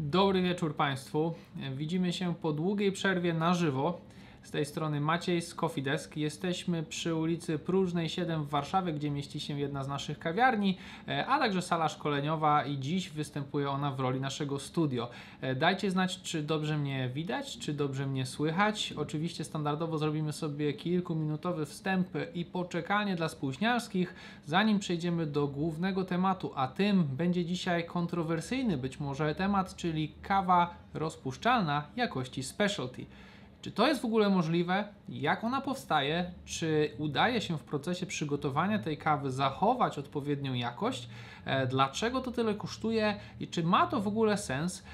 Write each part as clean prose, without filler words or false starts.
Dobry wieczór Państwu. Widzimy się po długiej przerwie na żywo. Z tej strony Maciej z Coffee Desk. Jesteśmy przy ulicy Próżnej 7 w Warszawie, gdzie mieści się jedna z naszych kawiarni, a także sala szkoleniowa i dziś występuje ona w roli naszego studio. Dajcie znać, czy dobrze mnie widać, czy dobrze mnie słychać. Oczywiście standardowo zrobimy sobie kilkuminutowy wstęp i poczekalnie dla spóźnialskich, zanim przejdziemy do głównego tematu, a tym będzie dzisiaj kontrowersyjny być może temat, czyli kawa rozpuszczalna jakości specialty. Czy to jest w ogóle możliwe? Jak ona powstaje? Czy udaje się w procesie przygotowania tej kawy zachować odpowiednią jakość? Dlaczego to tyle kosztuje i czy ma to w ogóle sens?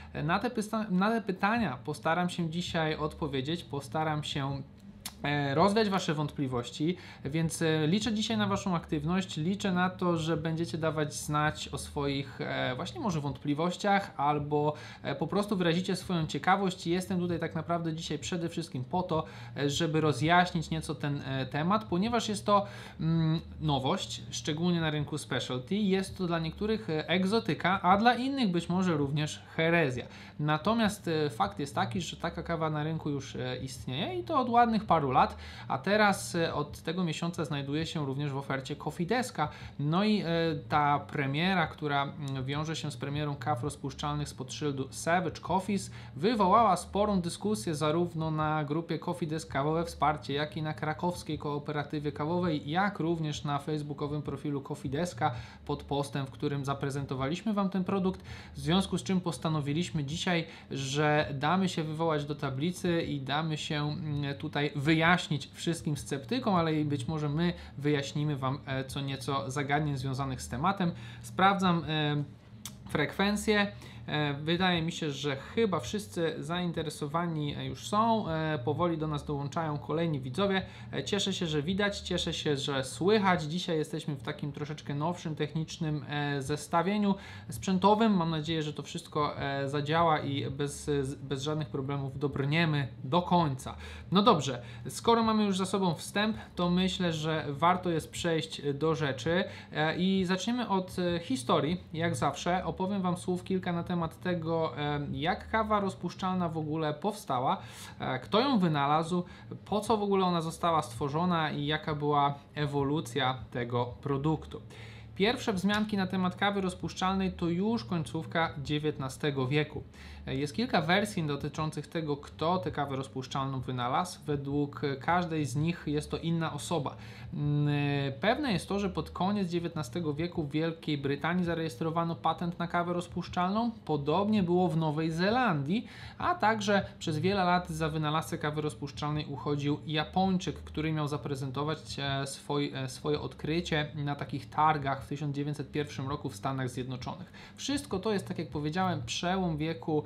Na te pytania postaram się dzisiaj odpowiedzieć, postaram się rozwiać Wasze wątpliwości, więc liczę dzisiaj na Waszą aktywność, liczę na to, że będziecie dawać znać o swoich właśnie może wątpliwościach albo po prostu wyrazicie swoją ciekawość. Jestem tutaj tak naprawdę dzisiaj przede wszystkim po to, żeby rozjaśnić nieco ten temat, ponieważ jest to nowość, szczególnie na rynku specialty, jest to dla niektórych egzotyka, a dla innych być może również herezja. Natomiast fakt jest taki, że taka kawa na rynku już istnieje i to od ładnych paru lat, a teraz od tego miesiąca znajduje się również w ofercie Coffee Deska. No i ta premiera, która wiąże się z premierą kaw rozpuszczalnych spod szyldu Savage Coffees, wywołała sporą dyskusję zarówno na grupie Coffee Desk Kawowe Wsparcie, jak i na krakowskiej kooperatywie kawowej, jak również na facebookowym profilu Coffee Deska pod postem, w którym zaprezentowaliśmy Wam ten produkt, w związku z czym postanowiliśmy dzisiaj, że damy się wywołać do tablicy i damy się tutaj wyjaśnić wszystkim sceptykom, ale i być może my wyjaśnimy Wam co nieco zagadnień związanych z tematem. Sprawdzam frekwencję. Wydaje mi się, że chyba wszyscy zainteresowani już są. Powoli do nas dołączają kolejni widzowie. Cieszę się, że widać, cieszę się, że słychać. Dzisiaj jesteśmy w takim troszeczkę nowszym technicznym zestawieniu sprzętowym. Mam nadzieję, że to wszystko zadziała i bez żadnych problemów dobrniemy do końca. No dobrze, skoro mamy już za sobą wstęp, to myślę, że warto jest przejść do rzeczy i zaczniemy od historii. Jak zawsze opowiem Wam słów kilka na temat tego, jak kawa rozpuszczalna w ogóle powstała, kto ją wynalazł, po co w ogóle ona została stworzona i jaka była ewolucja tego produktu. Pierwsze wzmianki na temat kawy rozpuszczalnej to już końcówka XIX wieku. Jest kilka wersji dotyczących tego, kto tę kawę rozpuszczalną wynalazł. Według każdej z nich jest to inna osoba. Pewne jest to, że pod koniec XIX wieku w Wielkiej Brytanii zarejestrowano patent na kawę rozpuszczalną. Podobnie było w Nowej Zelandii, a także przez wiele lat za wynalazcę kawy rozpuszczalnej uchodził Japończyk, który miał zaprezentować swoje odkrycie na takich targach w 1901 roku w Stanach Zjednoczonych. Wszystko to jest, tak jak powiedziałem, przełom wieku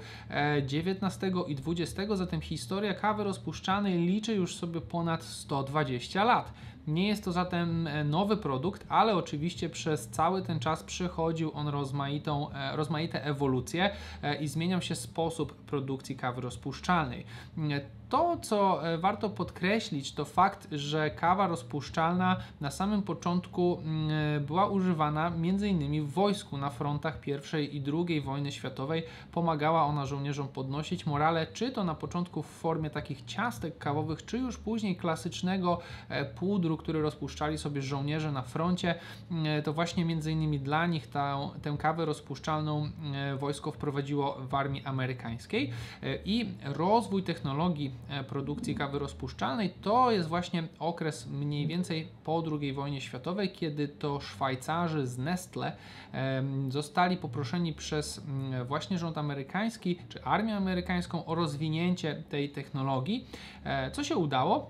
XIX i XX, zatem historia kawy rozpuszczalnej liczy już sobie ponad 120 lat. Nie jest to zatem nowy produkt, ale oczywiście przez cały ten czas przechodził on rozmaite ewolucje i zmieniał się sposób produkcji kawy rozpuszczalnej. To, co warto podkreślić, to fakt, że kawa rozpuszczalna na samym początku była używana m.in. w wojsku na frontach I i II wojny światowej. Pomagała ona żołnierzom podnosić morale, czy to na początku w formie takich ciastek kawowych, czy już później klasycznego pudru, który rozpuszczali sobie żołnierze na froncie. To właśnie m.in. dla nich tę kawę rozpuszczalną wojsko wprowadziło w armii amerykańskiej i rozwój technologii produkcji kawy rozpuszczalnej to jest właśnie okres mniej więcej po II wojnie światowej, kiedy to Szwajcarzy z Nestle zostali poproszeni przez właśnie rząd amerykański czy armię amerykańską o rozwinięcie tej technologii, co się udało.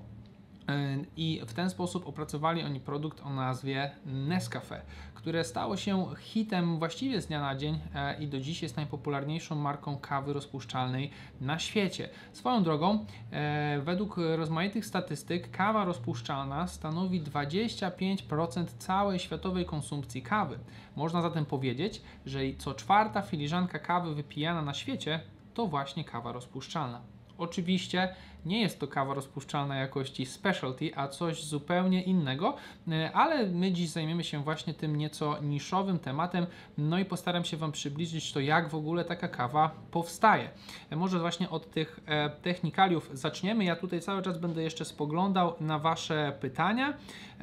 I w ten sposób opracowali oni produkt o nazwie Nescafe, które stało się hitem właściwie z dnia na dzień i do dziś jest najpopularniejszą marką kawy rozpuszczalnej na świecie. Swoją drogą, według rozmaitych statystyk, kawa rozpuszczalna stanowi 25% całej światowej konsumpcji kawy. Można zatem powiedzieć, że co czwarta filiżanka kawy wypijana na świecie to właśnie kawa rozpuszczalna. Oczywiście nie jest to kawa rozpuszczalna jakości specialty, a coś zupełnie innego, ale my dziś zajmiemy się właśnie tym nieco niszowym tematem, no i postaram się Wam przybliżyć to, jak w ogóle taka kawa powstaje. Może właśnie od tych technikaliów zaczniemy. Ja tutaj cały czas będę jeszcze spoglądał na Wasze pytania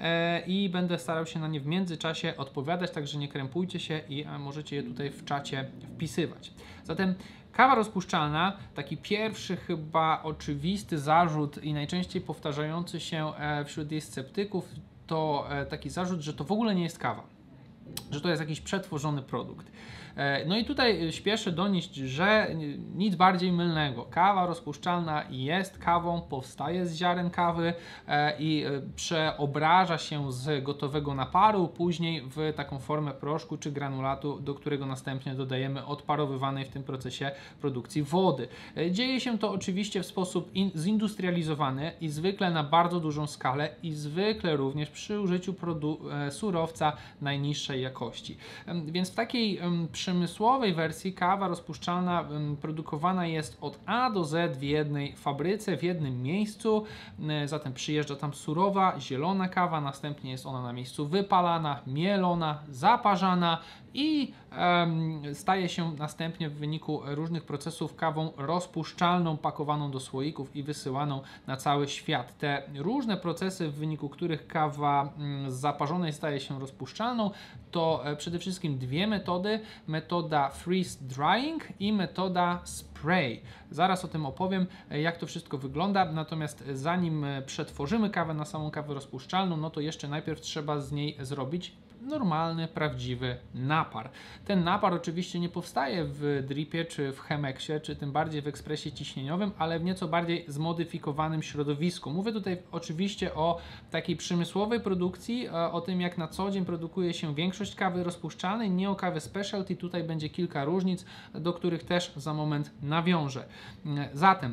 i będę starał się na nie w międzyczasie odpowiadać, także nie krępujcie się i możecie je tutaj w czacie wpisywać. Zatem kawa rozpuszczalna, taki pierwszy chyba oczywisty zarzut i najczęściej powtarzający się wśród jej sceptyków, to taki zarzut, że to w ogóle nie jest kawa, że to jest jakiś przetworzony produkt. No i tutaj śpieszę donieść, że nic bardziej mylnego. Kawa rozpuszczalna jest kawą, powstaje z ziaren kawy i przeobraża się z gotowego naparu później w taką formę proszku czy granulatu, do którego następnie dodajemy odparowywanej w tym procesie produkcji wody. Dzieje się to oczywiście w sposób zindustrializowany i zwykle na bardzo dużą skalę i zwykle również przy użyciu surowca najniższej jakości. Więc w takiej przemysłowej wersji kawa rozpuszczalna produkowana jest od A do Z w jednej fabryce, w jednym miejscu. Zatem przyjeżdża tam surowa, zielona kawa, następnie jest ona na miejscu wypalana, mielona, zaparzana i staje się następnie w wyniku różnych procesów kawą rozpuszczalną, pakowaną do słoików i wysyłaną na cały świat. Te różne procesy, w wyniku których kawa z zaparzonej staje się rozpuszczalną, to przede wszystkim dwie metody: metoda freeze drying i metoda spray. Zaraz o tym opowiem, jak to wszystko wygląda, natomiast zanim przetworzymy kawę na samą kawę rozpuszczalną, no to jeszcze najpierw trzeba z niej zrobić normalny, prawdziwy napar. Ten napar oczywiście nie powstaje w dripie, czy w Chemexie, czy tym bardziej w ekspresie ciśnieniowym, ale w nieco bardziej zmodyfikowanym środowisku. Mówię tutaj oczywiście o takiej przemysłowej produkcji, o tym, jak na co dzień produkuje się większość kawy rozpuszczalnej, nie o kawie specialty. Tutaj będzie kilka różnic, do których też za moment nawiążę. Zatem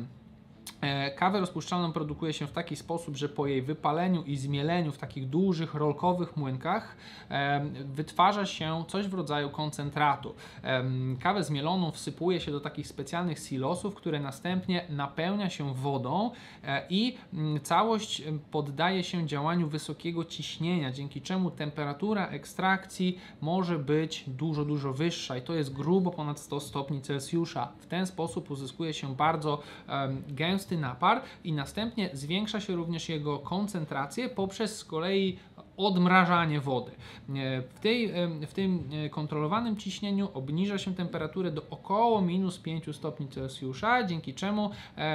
kawę rozpuszczalną produkuje się w taki sposób, że po jej wypaleniu i zmieleniu w takich dużych rolkowych młynkach wytwarza się coś w rodzaju koncentratu. Kawę zmieloną wsypuje się do takich specjalnych silosów, które następnie napełnia się wodą i całość poddaje się działaniu wysokiego ciśnienia, dzięki czemu temperatura ekstrakcji może być dużo wyższa i to jest grubo ponad 100 stopni Celsjusza. W ten sposób uzyskuje się bardzo gęsty napar i następnie zwiększa się również jego koncentrację poprzez z kolei odmrażanie wody. W tym kontrolowanym ciśnieniu obniża się temperaturę do około -5 stopni Celsjusza, dzięki czemu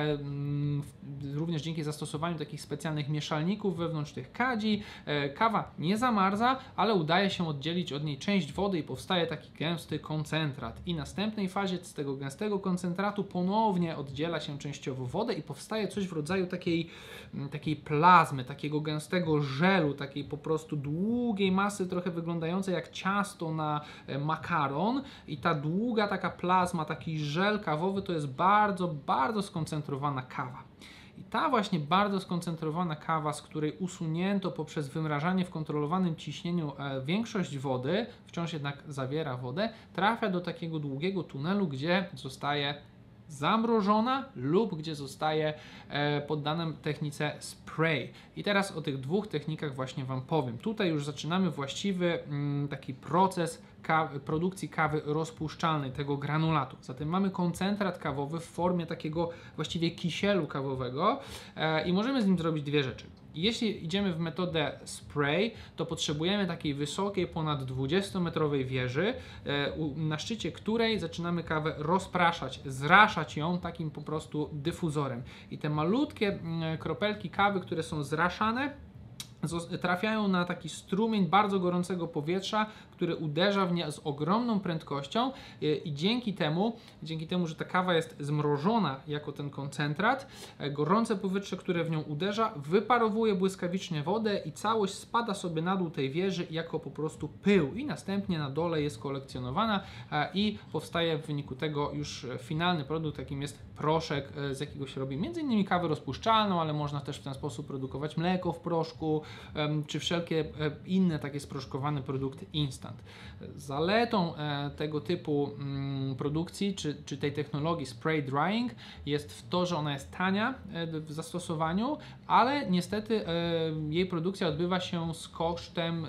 również dzięki zastosowaniu takich specjalnych mieszalników wewnątrz tych kadzi kawa nie zamarza, ale udaje się oddzielić od niej część wody i powstaje taki gęsty koncentrat. I w następnej fazie z tego gęstego koncentratu ponownie oddziela się częściowo wodę i powstaje coś w rodzaju takiej plazmy, takiego gęstego żelu, takiej po prostu długiej masy, trochę wyglądającej jak ciasto na makaron, i ta długa taka plazma, taki żel kawowy to jest bardzo skoncentrowana kawa. I ta właśnie bardzo skoncentrowana kawa, z której usunięto poprzez wymrażanie w kontrolowanym ciśnieniu większość wody, wciąż jednak zawiera wodę, trafia do takiego długiego tunelu, gdzie zostaje zamrożona lub gdzie zostaje poddana technice spray. I teraz o tych dwóch technikach właśnie Wam powiem. Tutaj już zaczynamy właściwy taki proces produkcji kawy rozpuszczalnej, tego granulatu. Zatem mamy koncentrat kawowy w formie takiego właściwie kisielu kawowego i możemy z nim zrobić dwie rzeczy. Jeśli idziemy w metodę spray, to potrzebujemy takiej wysokiej, ponad 20-metrowej wieży, na szczycie której zaczynamy kawę rozpraszać, zraszać ją takim po prostu dyfuzorem. I te malutkie kropelki kawy, które są zraszane, trafiają na taki strumień bardzo gorącego powietrza, który uderza w nie z ogromną prędkością i dzięki temu, że ta kawa jest zmrożona jako ten koncentrat, gorące powietrze, które w nią uderza, wyparowuje błyskawicznie wodę i całość spada sobie na dół tej wieży jako po prostu pył i następnie na dole jest kolekcjonowana i powstaje w wyniku tego już finalny produkt, jakim jest proszek, z jakiego się robi m.in. kawę rozpuszczalną, ale można też w ten sposób produkować mleko w proszku, czy wszelkie inne takie sproszkowane produkty instant. Zaletą tego typu produkcji, czy tej technologii spray drying jest w to, że ona jest tania w zastosowaniu, ale niestety jej produkcja odbywa się z kosztem,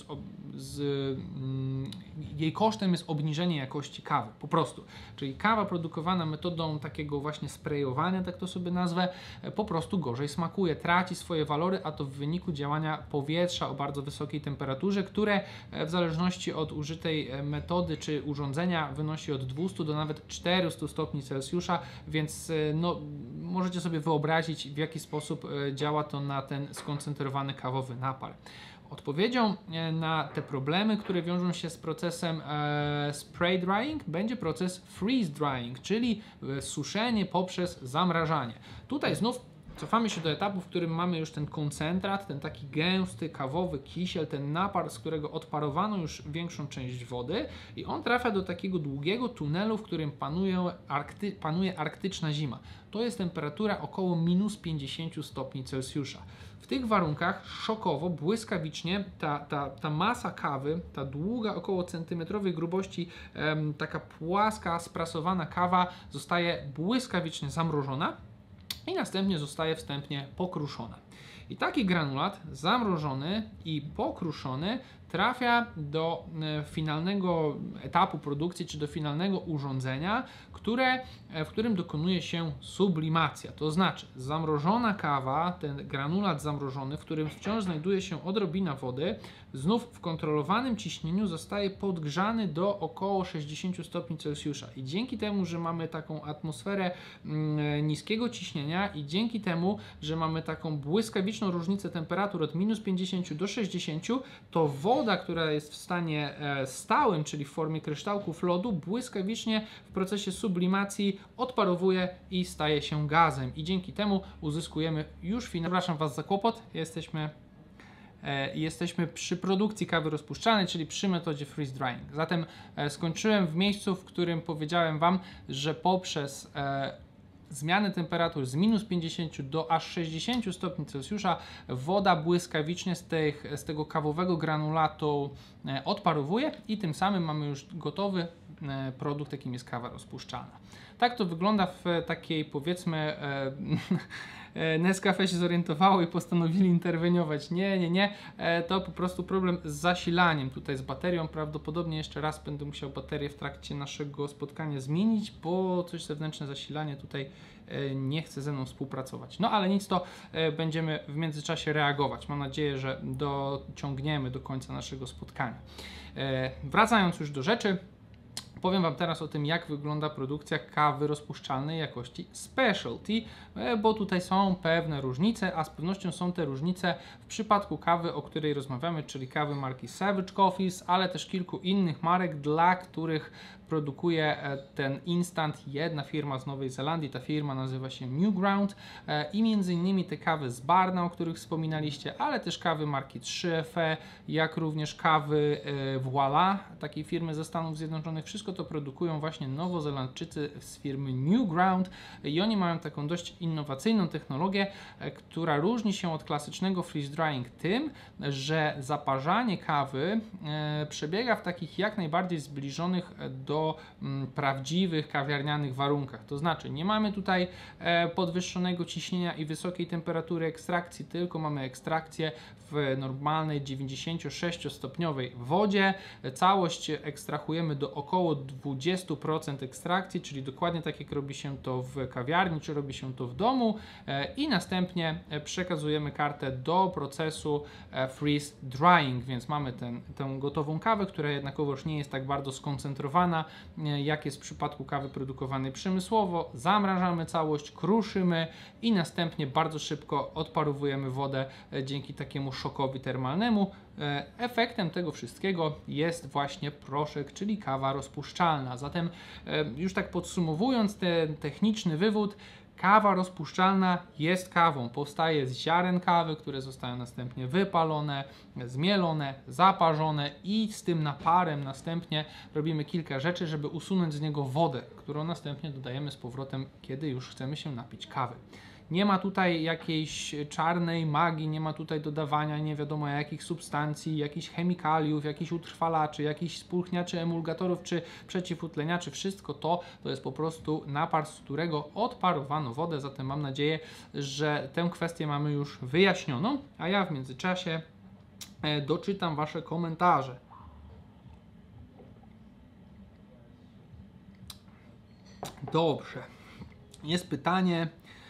jej kosztem jest obniżenie jakości kawy, po prostu. Czyli kawa produkowana metodą takiego właśnie sprayowania, tak to sobie nazwę, po prostu gorzej smakuje, traci swoje walory, a to w wyniku działania powietrza o bardzo wysokiej temperaturze, które w zależności od użytej metody czy urządzenia wynosi od 200 do nawet 400 stopni Celsjusza, więc no, możecie sobie wyobrazić, w jaki sposób działa to na ten skoncentrowany kawowy napar. Odpowiedzią na te problemy, które wiążą się z procesem spray drying, będzie proces freeze drying, czyli suszenie poprzez zamrażanie. Tutaj znów cofamy się do etapu, w którym mamy już ten koncentrat, ten taki gęsty, kawowy kisiel, ten napar, z którego odparowano już większą część wody i on trafia do takiego długiego tunelu, w którym panuje arktyczna zima. To jest temperatura około minus 50 stopni Celsjusza. W tych warunkach szokowo, błyskawicznie ta masa kawy, ta długa, około centymetrowej grubości, taka płaska, sprasowana kawa zostaje błyskawicznie zamrożona i następnie zostaje wstępnie pokruszona. I taki granulat zamrożony i pokruszony trafia do finalnego etapu produkcji, czy do finalnego urządzenia, w którym dokonuje się sublimacja. To znaczy zamrożona kawa, ten granulat zamrożony, w którym wciąż znajduje się odrobina wody, znów w kontrolowanym ciśnieniu zostaje podgrzany do około 60 stopni Celsjusza. I dzięki temu, że mamy taką atmosferę niskiego ciśnienia i dzięki temu, że mamy taką błyskawiczną różnicę temperatur od minus 50 do 60, to woda, która jest w stanie stałym, czyli w formie kryształków lodu, błyskawicznie w procesie sublimacji odparowuje i staje się gazem. I dzięki temu uzyskujemy już Przepraszam Was za kłopot, jesteśmy przy produkcji kawy rozpuszczalnej, czyli przy metodzie freeze drying. Zatem skończyłem w miejscu, w którym powiedziałem Wam, że poprzez zmiany temperatur z minus 50 do aż 60 stopni Celsjusza woda błyskawicznie z tego kawowego granulatu odparowuje i tym samym mamy już gotowy produkt, jakim jest kawa rozpuszczalna. Tak to wygląda w takiej, powiedzmy, Nescafe się zorientowało i postanowili interweniować. Nie, to po prostu problem z zasilaniem tutaj z baterią. Prawdopodobnie jeszcze raz będę musiał baterię w trakcie naszego spotkania zmienić, bo coś zewnętrzne zasilanie tutaj nie chce ze mną współpracować. No ale nic, to będziemy w międzyczasie reagować. Mam nadzieję, że dociągniemy do końca naszego spotkania. Wracając już do rzeczy, powiem Wam teraz o tym, jak wygląda produkcja kawy rozpuszczalnej jakości specialty, bo tutaj są pewne różnice, a z pewnością są te różnice w przypadku kawy, o której rozmawiamy, czyli kawy marki Savage Coffees, ale też kilku innych marek, dla których produkuje ten instant jedna firma z Nowej Zelandii. Ta firma nazywa się Newground i między innymi te kawy z Barna, o których wspominaliście, ale też kawy marki 3FE, jak również kawy Voila, takiej firmy ze Stanów Zjednoczonych. Wszystko to produkują właśnie Nowozelandczycy z firmy Newground i oni mają taką dość innowacyjną technologię, która różni się od klasycznego freeze drying tym, że zaparzanie kawy przebiega w takich jak najbardziej zbliżonych do prawdziwych kawiarnianych warunkach. To znaczy nie mamy tutaj podwyższonego ciśnienia i wysokiej temperatury ekstrakcji, tylko mamy ekstrakcję w normalnej 96-stopniowej wodzie. Całość ekstrahujemy do około 20% ekstrakcji, czyli dokładnie tak jak robi się to w kawiarni, czy robi się to w domu i następnie przekazujemy kartę do procesu freeze drying, więc mamy tę gotową kawę, która jednakowoż nie jest tak bardzo skoncentrowana, jak jest w przypadku kawy produkowanej przemysłowo. Zamrażamy całość, kruszymy i następnie bardzo szybko odparowujemy wodę dzięki takiemu szokowi termalnemu. Efektem tego wszystkiego jest właśnie proszek, czyli kawa rozpuszczalna. Zatem już tak podsumowując ten techniczny wywód, kawa rozpuszczalna jest kawą. Powstaje z ziaren kawy, które zostają następnie wypalone, zmielone, zaparzone i z tym naparem następnie robimy kilka rzeczy, żeby usunąć z niego wodę, którą następnie dodajemy z powrotem, kiedy już chcemy się napić kawy. Nie ma tutaj jakiejś czarnej magii, nie ma tutaj dodawania nie wiadomo jakich substancji, jakichś chemikaliów, jakichś utrwalaczy, jakichś spulchniaczy, emulgatorów czy przeciwutleniaczy. Wszystko to jest po prostu napar, z którego odparowano wodę, zatem mam nadzieję, że tę kwestię mamy już wyjaśnioną, a ja w międzyczasie doczytam Wasze komentarze. Dobrze. Jest pytanie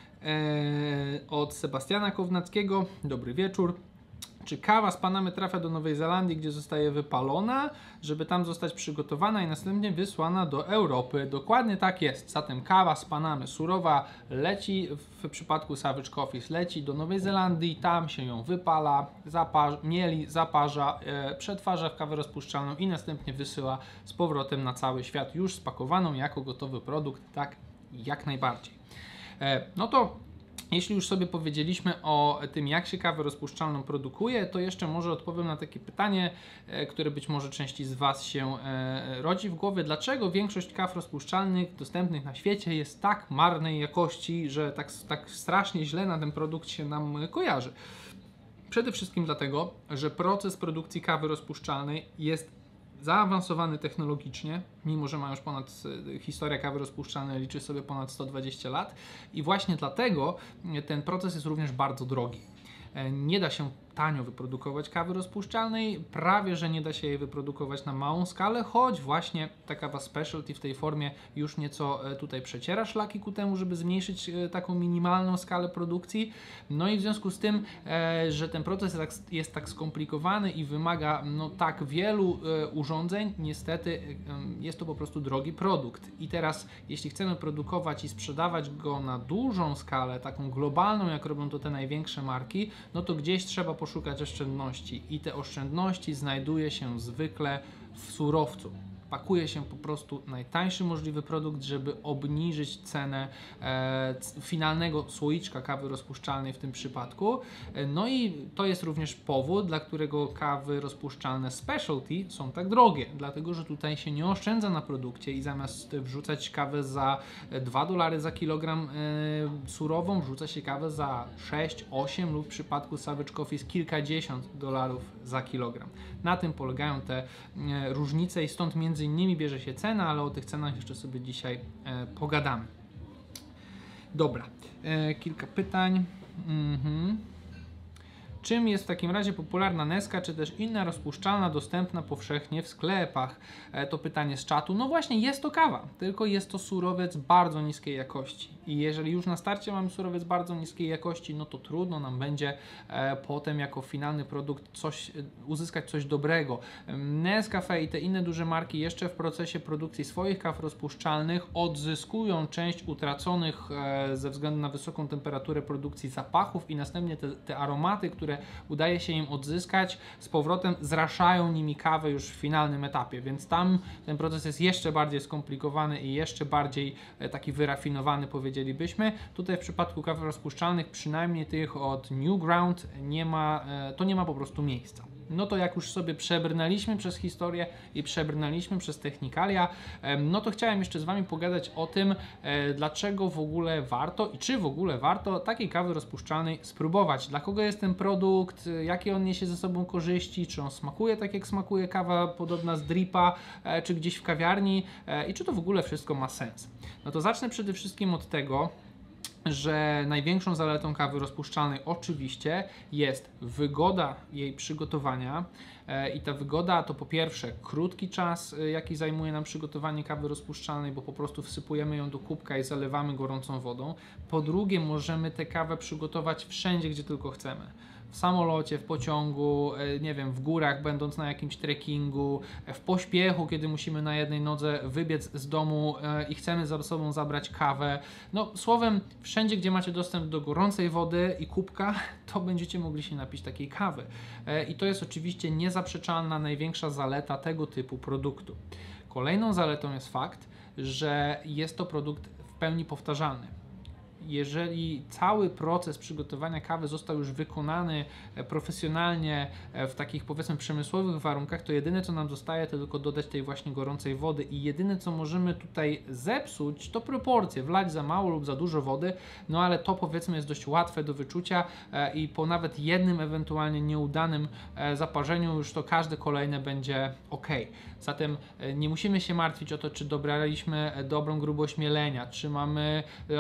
od Sebastiana Kownackiego. Dobry wieczór. Czy kawa z Panamy trafia do Nowej Zelandii, gdzie zostaje wypalona, żeby tam zostać przygotowana i następnie wysłana do Europy? Dokładnie tak jest. Zatem kawa z Panamy surowa leci, w przypadku Savage Coffees leci do Nowej Zelandii, tam się ją wypala, mieli, zaparza, przetwarza w kawę rozpuszczalną i następnie wysyła z powrotem na cały świat już spakowaną jako gotowy produkt. Tak, jak najbardziej. No to jeśli już sobie powiedzieliśmy o tym, jak się kawę rozpuszczalną produkuje, to jeszcze może odpowiem na takie pytanie, które być może części z Was się rodzi w głowie. Dlaczego większość kaw rozpuszczalnych dostępnych na świecie jest tak marnej jakości, że tak strasznie źle na ten produkt się nam kojarzy? Przede wszystkim dlatego, że proces produkcji kawy rozpuszczalnej jest zaawansowany technologicznie, mimo że ma już historia kawy rozpuszczalnej liczy sobie ponad 120 lat i właśnie dlatego ten proces jest również bardzo drogi. Nie da się tanio wyprodukować kawy rozpuszczalnej, prawie że nie da się jej wyprodukować na małą skalę, choć właśnie ta kawa specialty w tej formie już nieco tutaj przeciera szlaki ku temu, żeby zmniejszyć taką minimalną skalę produkcji. No i w związku z tym, że ten proces jest tak skomplikowany i wymaga tak wielu urządzeń, niestety jest to po prostu drogi produkt. I teraz, jeśli chcemy produkować i sprzedawać go na dużą skalę, taką globalną, jak robią to te największe marki, no to gdzieś trzeba poszukać oszczędności i te oszczędności znajduje się zwykle w surowcu. Pakuje się po prostu najtańszy możliwy produkt, żeby obniżyć cenę finalnego słoiczka kawy rozpuszczalnej w tym przypadku. No i to jest również powód, dla którego kawy rozpuszczalne specialty są tak drogie, dlatego że tutaj się nie oszczędza na produkcie i zamiast wrzucać kawę za $2 za kilogram surową, wrzuca się kawę za 6, 8 lub w przypadku Savage Coffees kilkadziesiąt dolarów za kilogram. Na tym polegają te różnice i stąd między innymi bierze się cena, ale o tych cenach jeszcze sobie dzisiaj pogadamy. Dobra, kilka pytań. Czym jest w takim razie popularna Neska, czy też inna rozpuszczalna dostępna powszechnie w sklepach? To pytanie z czatu. No właśnie, jest to kawa, tylko jest to surowiec bardzo niskiej jakości. I jeżeli już na starcie mamy surowiec bardzo niskiej jakości, no to trudno nam będzie potem jako finalny produkt uzyskać coś dobrego. Nescafe i te inne duże marki jeszcze w procesie produkcji swoich kaw rozpuszczalnych odzyskują część utraconych ze względu na wysoką temperaturę produkcji zapachów i następnie te aromaty, które udaje się im odzyskać, z powrotem zraszają nimi kawę już w finalnym etapie, więc tam ten proces jest jeszcze bardziej skomplikowany i jeszcze bardziej taki wyrafinowany, powiedzielibyśmy. Tutaj w przypadku kaw rozpuszczalnych, przynajmniej tych od Newground, nie ma po prostu miejsca. No to jak już sobie przebrnęliśmy przez historię i przebrnęliśmy przez technikalia, no to chciałem jeszcze z Wami pogadać o tym, dlaczego w ogóle warto i czy w ogóle warto takiej kawy rozpuszczalnej spróbować. Dla kogo jest ten produkt, jakie on niesie ze sobą korzyści, czy on smakuje tak jak smakuje kawa podobna z dripa, czy gdzieś w kawiarni i czy to w ogóle wszystko ma sens. No to zacznę przede wszystkim od tego, że największą zaletą kawy rozpuszczalnej oczywiście jest wygoda jej przygotowania i ta wygoda to po pierwsze krótki czas, jaki zajmuje nam przygotowanie kawy rozpuszczalnej, bo po prostu wsypujemy ją do kubka i zalewamy gorącą wodą. Po drugie, możemy tę kawę przygotować wszędzie, gdzie tylko chcemy. W samolocie, w pociągu, nie wiem, w górach, będąc na jakimś trekkingu, w pośpiechu, kiedy musimy na jednej nodze wybiec z domu i chcemy za sobą zabrać kawę. No, słowem, wszędzie, gdzie macie dostęp do gorącej wody i kubka, to będziecie mogli się napić takiej kawy. I to jest oczywiście niezaprzeczalna, największa zaleta tego typu produktu. Kolejną zaletą jest fakt, że jest to produkt w pełni powtarzalny. jeżeli cały proces przygotowania kawy został już wykonany profesjonalnie w takich, powiedzmy, przemysłowych warunkach, to jedyne co nam zostaje to tylko dodać tej właśnie gorącej wody i jedyne co możemy tutaj zepsuć to proporcje, wlać za mało lub za dużo wody, no ale to, powiedzmy, jest dość łatwe do wyczucia i po nawet jednym ewentualnie nieudanym zaparzeniu już to każde kolejne będzie ok. Zatem nie musimy się martwić o to, czy dobraliśmy dobrą grubość mielenia, czy mamy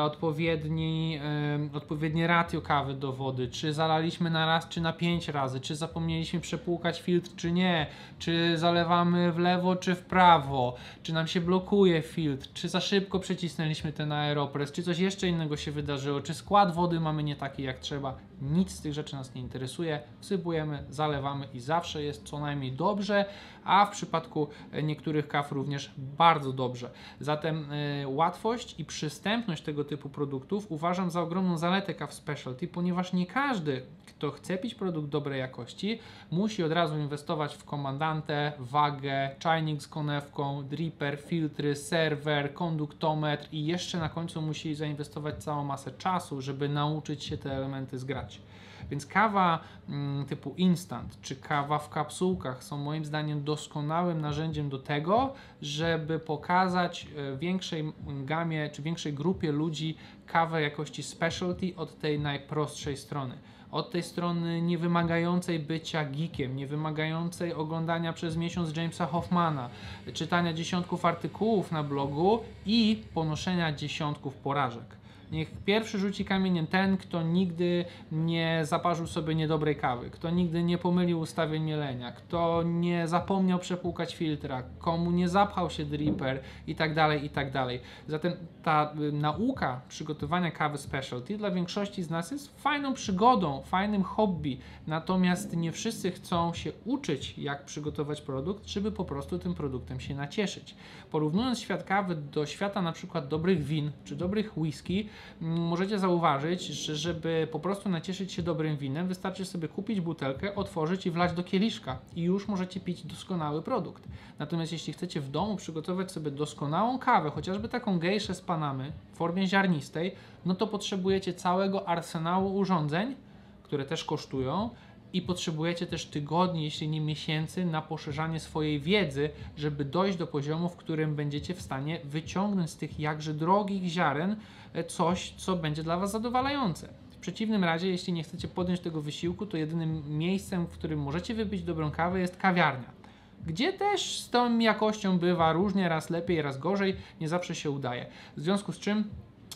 odpowiednie ratio kawy do wody, czy zalaliśmy na raz, czy na 5 razy, czy zapomnieliśmy przepłukać filtr, czy nie, czy zalewamy w lewo, czy w prawo, czy nam się blokuje filtr, czy za szybko przycisnęliśmy ten aeropress, czy coś jeszcze innego się wydarzyło, czy skład wody mamy nie taki jak trzeba. Nic z tych rzeczy nas nie interesuje, wsypujemy, zalewamy i zawsze jest co najmniej dobrze, a w przypadku niektórych kaw również bardzo dobrze. Zatem łatwość i przystępność tego typu produktów uważam za ogromną zaletę kaw specialty, ponieważ nie każdy, kto chce pić produkt dobrej jakości, musi od razu inwestować w komandantę, wagę, czajnik z konewką, dripper, filtry, serwer, konduktometr i jeszcze na końcu musi zainwestować całą masę czasu, żeby nauczyć się te elementy zgrać. Więc kawa typu instant czy kawa w kapsułkach są moim zdaniem doskonałym narzędziem do tego, żeby pokazać większej gamie czy większej grupie ludzi kawę jakości specialty od tej najprostszej strony. Od tej strony nie wymagającej bycia geekiem, nie wymagającej oglądania przez miesiąc Jamesa Hoffmana, czytania dziesiątków artykułów na blogu i ponoszenia dziesiątków porażek. Niech pierwszy rzuci kamieniem ten, kto nigdy nie zaparzył sobie niedobrej kawy, kto nigdy nie pomylił ustawień mielenia, kto nie zapomniał przepłukać filtra, komu nie zapchał się dripper i tak dalej, i tak dalej. Zatem ta nauka przygotowania kawy specialty dla większości z nas jest fajną przygodą, fajnym hobby, natomiast nie wszyscy chcą się uczyć, jak przygotować produkt, żeby po prostu tym produktem się nacieszyć. Porównując świat kawy do świata na przykład dobrych win czy dobrych whisky, możecie zauważyć, że żeby po prostu nacieszyć się dobrym winem, wystarczy sobie kupić butelkę, otworzyć i wlać do kieliszka i już możecie pić doskonały produkt. Natomiast jeśli chcecie w domu przygotować sobie doskonałą kawę, chociażby taką gejszę z Panamy w formie ziarnistej, no to potrzebujecie całego arsenału urządzeń, które też kosztują, i potrzebujecie też tygodni, jeśli nie miesięcy, na poszerzanie swojej wiedzy, żeby dojść do poziomu, w którym będziecie w stanie wyciągnąć z tych jakże drogich ziaren coś, co będzie dla Was zadowalające. W przeciwnym razie, jeśli nie chcecie podjąć tego wysiłku, to jedynym miejscem, w którym możecie wypić dobrą kawę, jest kawiarnia, gdzie też z tą jakością bywa różnie, raz lepiej, raz gorzej, nie zawsze się udaje. W związku z czym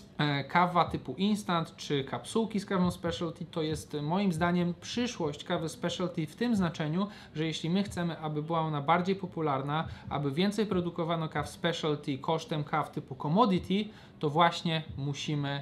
kawa typu instant czy kapsułki z kawą specialty to jest moim zdaniem przyszłość kawy specialty w tym znaczeniu, że jeśli my chcemy, aby była ona bardziej popularna, aby więcej produkowano kaw specialty kosztem kaw typu commodity, to właśnie musimy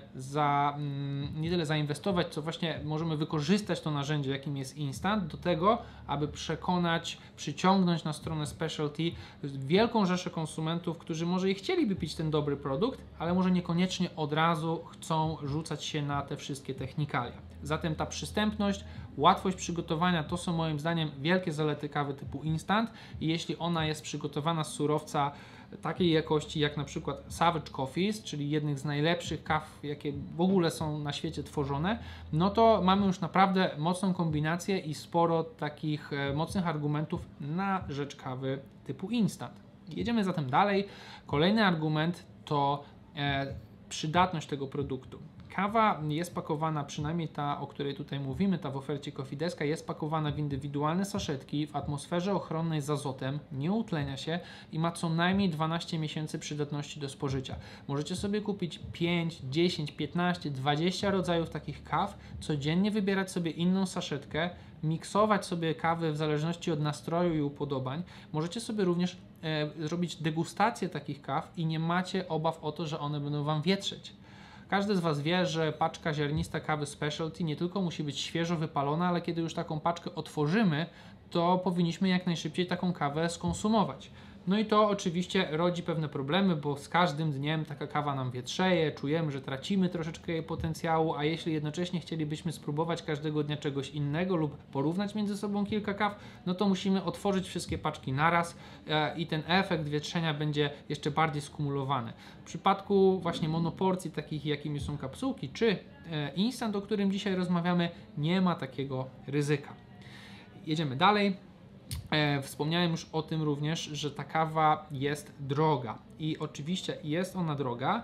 nie tyle zainwestować, co właśnie możemy wykorzystać to narzędzie, jakim jest instant, do tego, aby przyciągnąć na stronę specialty wielką rzeszę konsumentów, którzy może i chcieliby pić ten dobry produkt, ale może niekoniecznie od razu chcą rzucać się na te wszystkie technikalia. Zatem ta przystępność, łatwość przygotowania to są moim zdaniem wielkie zalety kawy typu instant i jeśli ona jest przygotowana z surowca takiej jakości jak na przykład Savage Coffees, czyli jednych z najlepszych kaw, jakie w ogóle są na świecie tworzone, no to mamy już naprawdę mocną kombinację i sporo takich mocnych argumentów na rzecz kawy typu instant. Jedziemy zatem dalej. Kolejny argument to przydatność tego produktu. Kawa jest pakowana, przynajmniej ta, o której tutaj mówimy, ta w ofercie Coffee Deska, jest pakowana w indywidualne saszetki w atmosferze ochronnej z azotem, nie utlenia się i ma co najmniej 12 miesięcy przydatności do spożycia. Możecie sobie kupić 5, 10, 15, 20 rodzajów takich kaw, codziennie wybierać sobie inną saszetkę, miksować sobie kawy w zależności od nastroju i upodobań. Możecie sobie również zrobić degustację takich kaw i nie macie obaw o to, że one będą Wam wietrzeć. Każdy z Was wie, że paczka ziarnista kawy specialty nie tylko musi być świeżo wypalona, ale kiedy już taką paczkę otworzymy, to powinniśmy jak najszybciej taką kawę skonsumować. No i to oczywiście rodzi pewne problemy, bo z każdym dniem taka kawa nam wietrzeje, czujemy, że tracimy troszeczkę jej potencjału, a jeśli jednocześnie chcielibyśmy spróbować każdego dnia czegoś innego lub porównać między sobą kilka kaw, no to musimy otworzyć wszystkie paczki naraz i ten efekt wietrzenia będzie jeszcze bardziej skumulowany. W przypadku właśnie monoporcji, takich jakimi są kapsułki czy instant, o którym dzisiaj rozmawiamy, nie ma takiego ryzyka. Jedziemy dalej. Wspomniałem już o tym również, że ta kawa jest droga i oczywiście jest ona droga,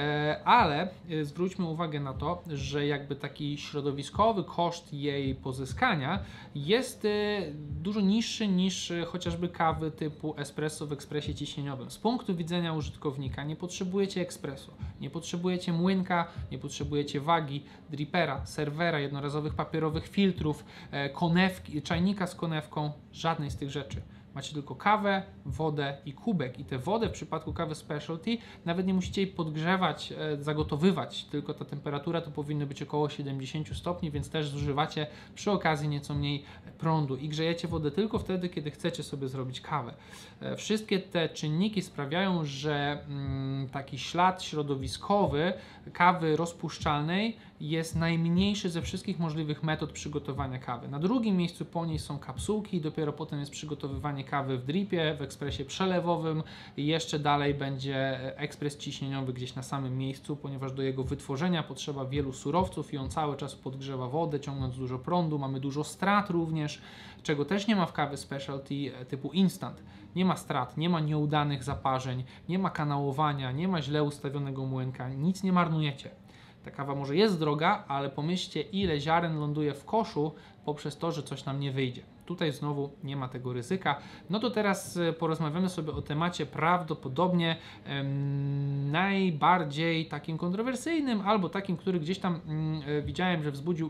ale zwróćmy uwagę na to, że jakby taki środowiskowy koszt jej pozyskania jest dużo niższy niż chociażby kawy typu espresso w ekspresie ciśnieniowym. Z punktu widzenia użytkownika nie potrzebujecie ekspresu, nie potrzebujecie młynka, nie potrzebujecie wagi, dripera, serwera, jednorazowych papierowych filtrów, konewki, czajnika z konewką, żadnej z tych rzeczy. Macie tylko kawę, wodę i kubek i tę wodę w przypadku kawy specialty nawet nie musicie jej podgrzewać, zagotowywać, tylko ta temperatura to powinno być około 70 stopni, więc też zużywacie przy okazji nieco mniej prądu i grzejecie wodę tylko wtedy, kiedy chcecie sobie zrobić kawę. Wszystkie te czynniki sprawiają, że taki ślad środowiskowy kawy rozpuszczalnej jest najmniejszy ze wszystkich możliwych metod przygotowania kawy. Na drugim miejscu po niej są kapsułki, dopiero potem jest przygotowywanie kawy w dripie, w ekspresie przelewowym i jeszcze dalej będzie ekspres ciśnieniowy gdzieś na samym miejscu, ponieważ do jego wytworzenia potrzeba wielu surowców i on cały czas podgrzewa wodę, ciągnąc dużo prądu, mamy dużo strat również, czego też nie ma w kawie specialty typu instant. Nie ma strat, nie ma nieudanych zaparzeń, nie ma kanałowania, nie ma źle ustawionego młynka, nic nie marnujecie. Ta kawa może jest droga, ale pomyślcie, ile ziaren ląduje w koszu poprzez to, że coś nam nie wyjdzie. Tutaj znowu nie ma tego ryzyka. No to teraz porozmawiamy sobie o temacie prawdopodobnie najbardziej takim kontrowersyjnym, albo takim, który gdzieś tam widziałem, że wzbudził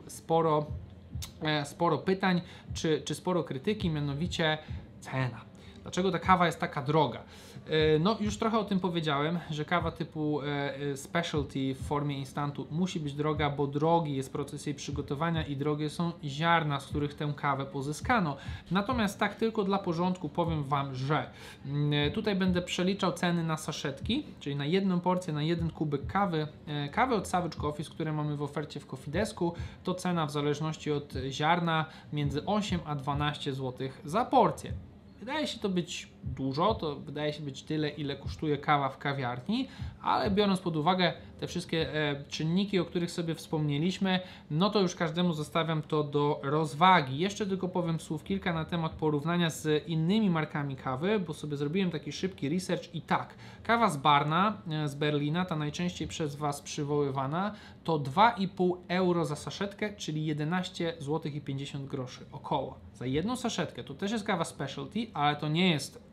sporo pytań, czy sporo krytyki, mianowicie cena. Dlaczego ta kawa jest taka droga? No już trochę o tym powiedziałem, że kawa typu specialty w formie instantu musi być droga, bo drogi jest proces jej przygotowania i drogie są ziarna, z których tę kawę pozyskano. Natomiast tak tylko dla porządku powiem Wam, że tutaj będę przeliczał ceny na saszetki, czyli na jedną porcję, na jeden kubek kawy od Savage Coffee, które mamy w ofercie w Coffee Desku, to cena w zależności od ziarna między 8 a 12 zł za porcję. Wydaje się to być dużo, to wydaje się być tyle, ile kosztuje kawa w kawiarni, ale biorąc pod uwagę te wszystkie czynniki, o których sobie wspomnieliśmy, no to już każdemu zostawiam to do rozwagi. Jeszcze tylko powiem słów kilka na temat porównania z innymi markami kawy, bo sobie zrobiłem taki szybki research i tak, kawa z Barna, z Berlina, ta najczęściej przez Was przywoływana, to 2,5 euro za saszetkę, czyli 11 zł i 50 groszy około. Za jedną saszetkę to też jest kawa specialty, ale to nie jest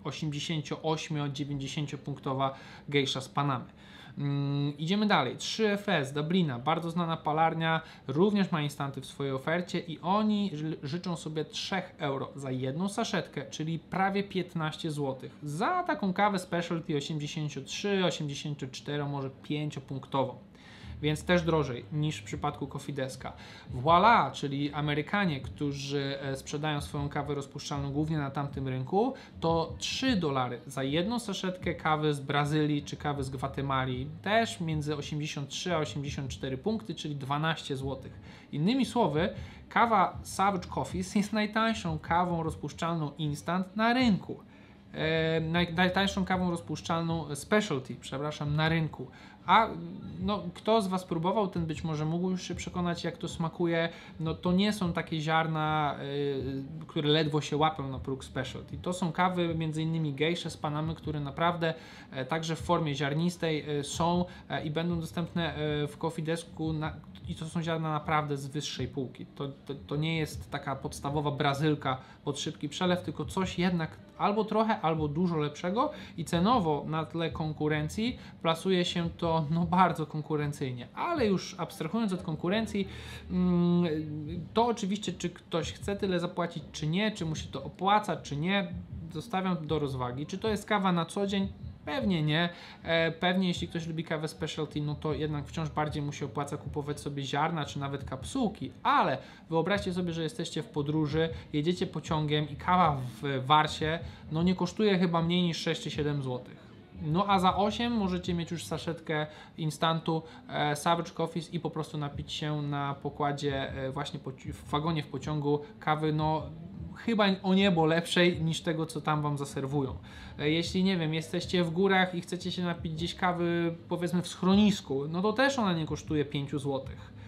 88-90 punktowa gejsza z Panamy. Idziemy dalej. 3FS z Dublina, bardzo znana palarnia, również ma instanty w swojej ofercie i oni życzą sobie 3 euro za jedną saszetkę, czyli prawie 15 zł. Za taką kawę specialty 83, 84, może 5-punktową. Więc też drożej niż w przypadku Coffee Deska. Voila, czyli Amerykanie, którzy sprzedają swoją kawę rozpuszczalną głównie na tamtym rynku, to $3 za jedną saszetkę kawy z Brazylii czy kawy z Gwatemali. Też między 83 a 84 punkty, czyli 12 zł. Innymi słowy, kawa Savage Coffees jest najtańszą kawą rozpuszczalną instant na rynku. Najtańszą kawą rozpuszczalną specialty, przepraszam, na rynku. A no, kto z Was próbował, ten być może mógł już się przekonać, jak to smakuje. No to nie są takie ziarna, które ledwo się łapią na próg specialty. To są kawy m.in. gejsze z Panamy, które naprawdę także w formie ziarnistej są i będą dostępne w Coffee Desku i to są ziarna naprawdę z wyższej półki. To nie jest taka podstawowa brazylka pod szybki przelew, tylko coś jednak albo trochę, albo dużo lepszego i cenowo na tle konkurencji plasuje się to bardzo konkurencyjnie. Ale już abstrahując od konkurencji, to oczywiście czy ktoś chce tyle zapłacić, czy nie, czy mu się to opłaca, czy nie, zostawiam do rozwagi. Czy to jest kawa na co dzień? Pewnie nie. Pewnie jeśli ktoś lubi kawę specialty, no to jednak wciąż bardziej mu się opłaca kupować sobie ziarna, czy nawet kapsułki, ale wyobraźcie sobie, że jesteście w podróży, jedziecie pociągiem i kawa w Warsie, no nie kosztuje chyba mniej niż 6 czy 7 zł. No a za 8 możecie mieć już saszetkę instantu Savage Coffees i po prostu napić się na pokładzie właśnie w wagonie w pociągu kawy, no chyba o niebo lepszej niż tego, co tam wam zaserwują. Jeśli, nie wiem, jesteście w górach i chcecie się napić gdzieś kawy, powiedzmy w schronisku, no to też ona nie kosztuje 5 zł.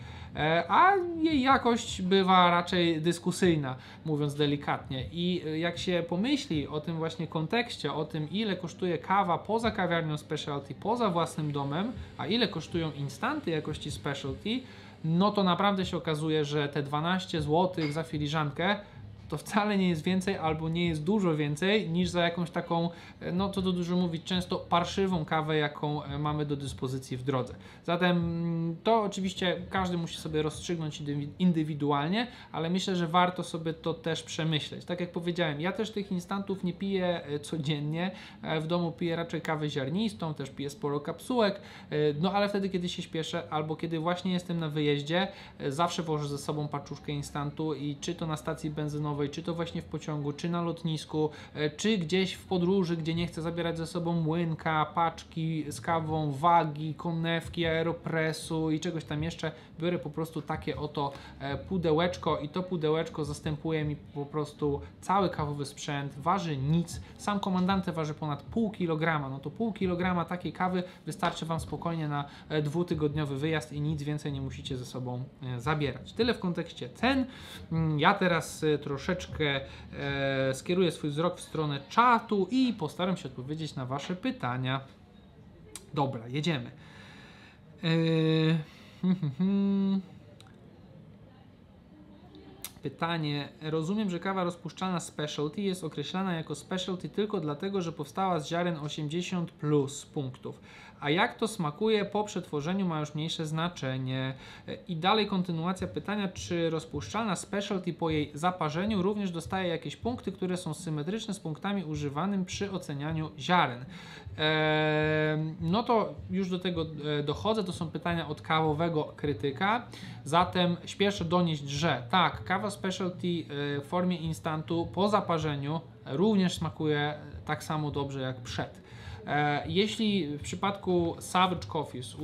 A jej jakość bywa raczej dyskusyjna, mówiąc delikatnie. I jak się pomyśli o tym właśnie kontekście, o tym, ile kosztuje kawa poza kawiarnią specialty, poza własnym domem, a ile kosztują instanty jakości specialty, no to naprawdę się okazuje, że te 12 zł za filiżankę to wcale nie jest więcej albo nie jest dużo więcej niż za jakąś taką, no co tu dużo mówić, często parszywą kawę, jaką mamy do dyspozycji w drodze. Zatem to oczywiście każdy musi sobie rozstrzygnąć indywidualnie, ale myślę, że warto sobie to też przemyśleć. Tak jak powiedziałem, ja też tych instantów nie piję codziennie, w domu piję raczej kawę ziarnistą, też piję sporo kapsułek, no ale wtedy, kiedy się śpieszę albo kiedy właśnie jestem na wyjeździe, zawsze wożę ze sobą paczuszkę instantu i czy to na stacji benzynowej, czy to właśnie w pociągu, czy na lotnisku, czy gdzieś w podróży, gdzie nie chcę zabierać ze sobą młynka, paczki z kawą, wagi, konewki, aeropresu i czegoś tam jeszcze, biorę po prostu takie oto pudełeczko i to pudełeczko zastępuje mi po prostu cały kawowy sprzęt, waży nic, sam komandante waży ponad pół kilograma, no to pół kilograma takiej kawy wystarczy wam spokojnie na dwutygodniowy wyjazd i nic więcej nie musicie ze sobą zabierać. Tyle w kontekście cen. Ja teraz troszeczkę skieruję swój wzrok w stronę czatu i postaram się odpowiedzieć na wasze pytania. Dobra, jedziemy. Pytanie. Rozumiem, że kawa rozpuszczalna specialty jest określana jako specialty tylko dlatego, że powstała z ziaren 80 plus punktów. A jak to smakuje po przetworzeniu ma już mniejsze znaczenie. I dalej kontynuacja pytania, czy rozpuszczalna specialty po jej zaparzeniu również dostaje jakieś punkty, które są symetryczne z punktami używanym przy ocenianiu ziaren. No to już do tego dochodzę, to są pytania od kawowego krytyka, zatem śpieszę donieść, że tak, kawa specialty w formie instantu po zaparzeniu również smakuje tak samo dobrze jak przed. Jeśli w przypadku Savage Coffees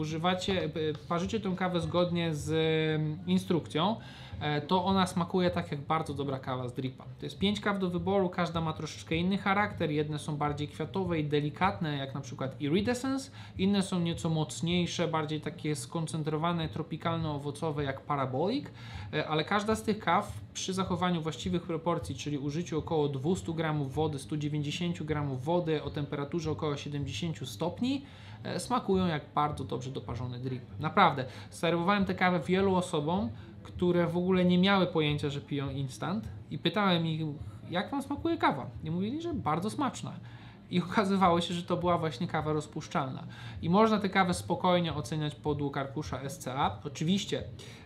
parzycie tę kawę zgodnie z instrukcją, to ona smakuje tak jak bardzo dobra kawa z dripa. To jest 5 kaw do wyboru, każda ma troszeczkę inny charakter, jedne są bardziej kwiatowe i delikatne, jak na przykład Iridescence, inne są nieco mocniejsze, bardziej takie skoncentrowane, tropikalno-owocowe jak Parabolic, ale każda z tych kaw przy zachowaniu właściwych proporcji, czyli użyciu około 200 g wody, 190 g wody o temperaturze około 70 stopni, smakują jak bardzo dobrze doparzony drip. Naprawdę, serwowałem tę kawę wielu osobom, które w ogóle nie miały pojęcia, że piją instant i pytałem ich, jak wam smakuje kawa? I mówili, że bardzo smaczna. I okazywało się, że to była właśnie kawa rozpuszczalna. I można tę kawę spokojnie oceniać podług arkusza SCA. Oczywiście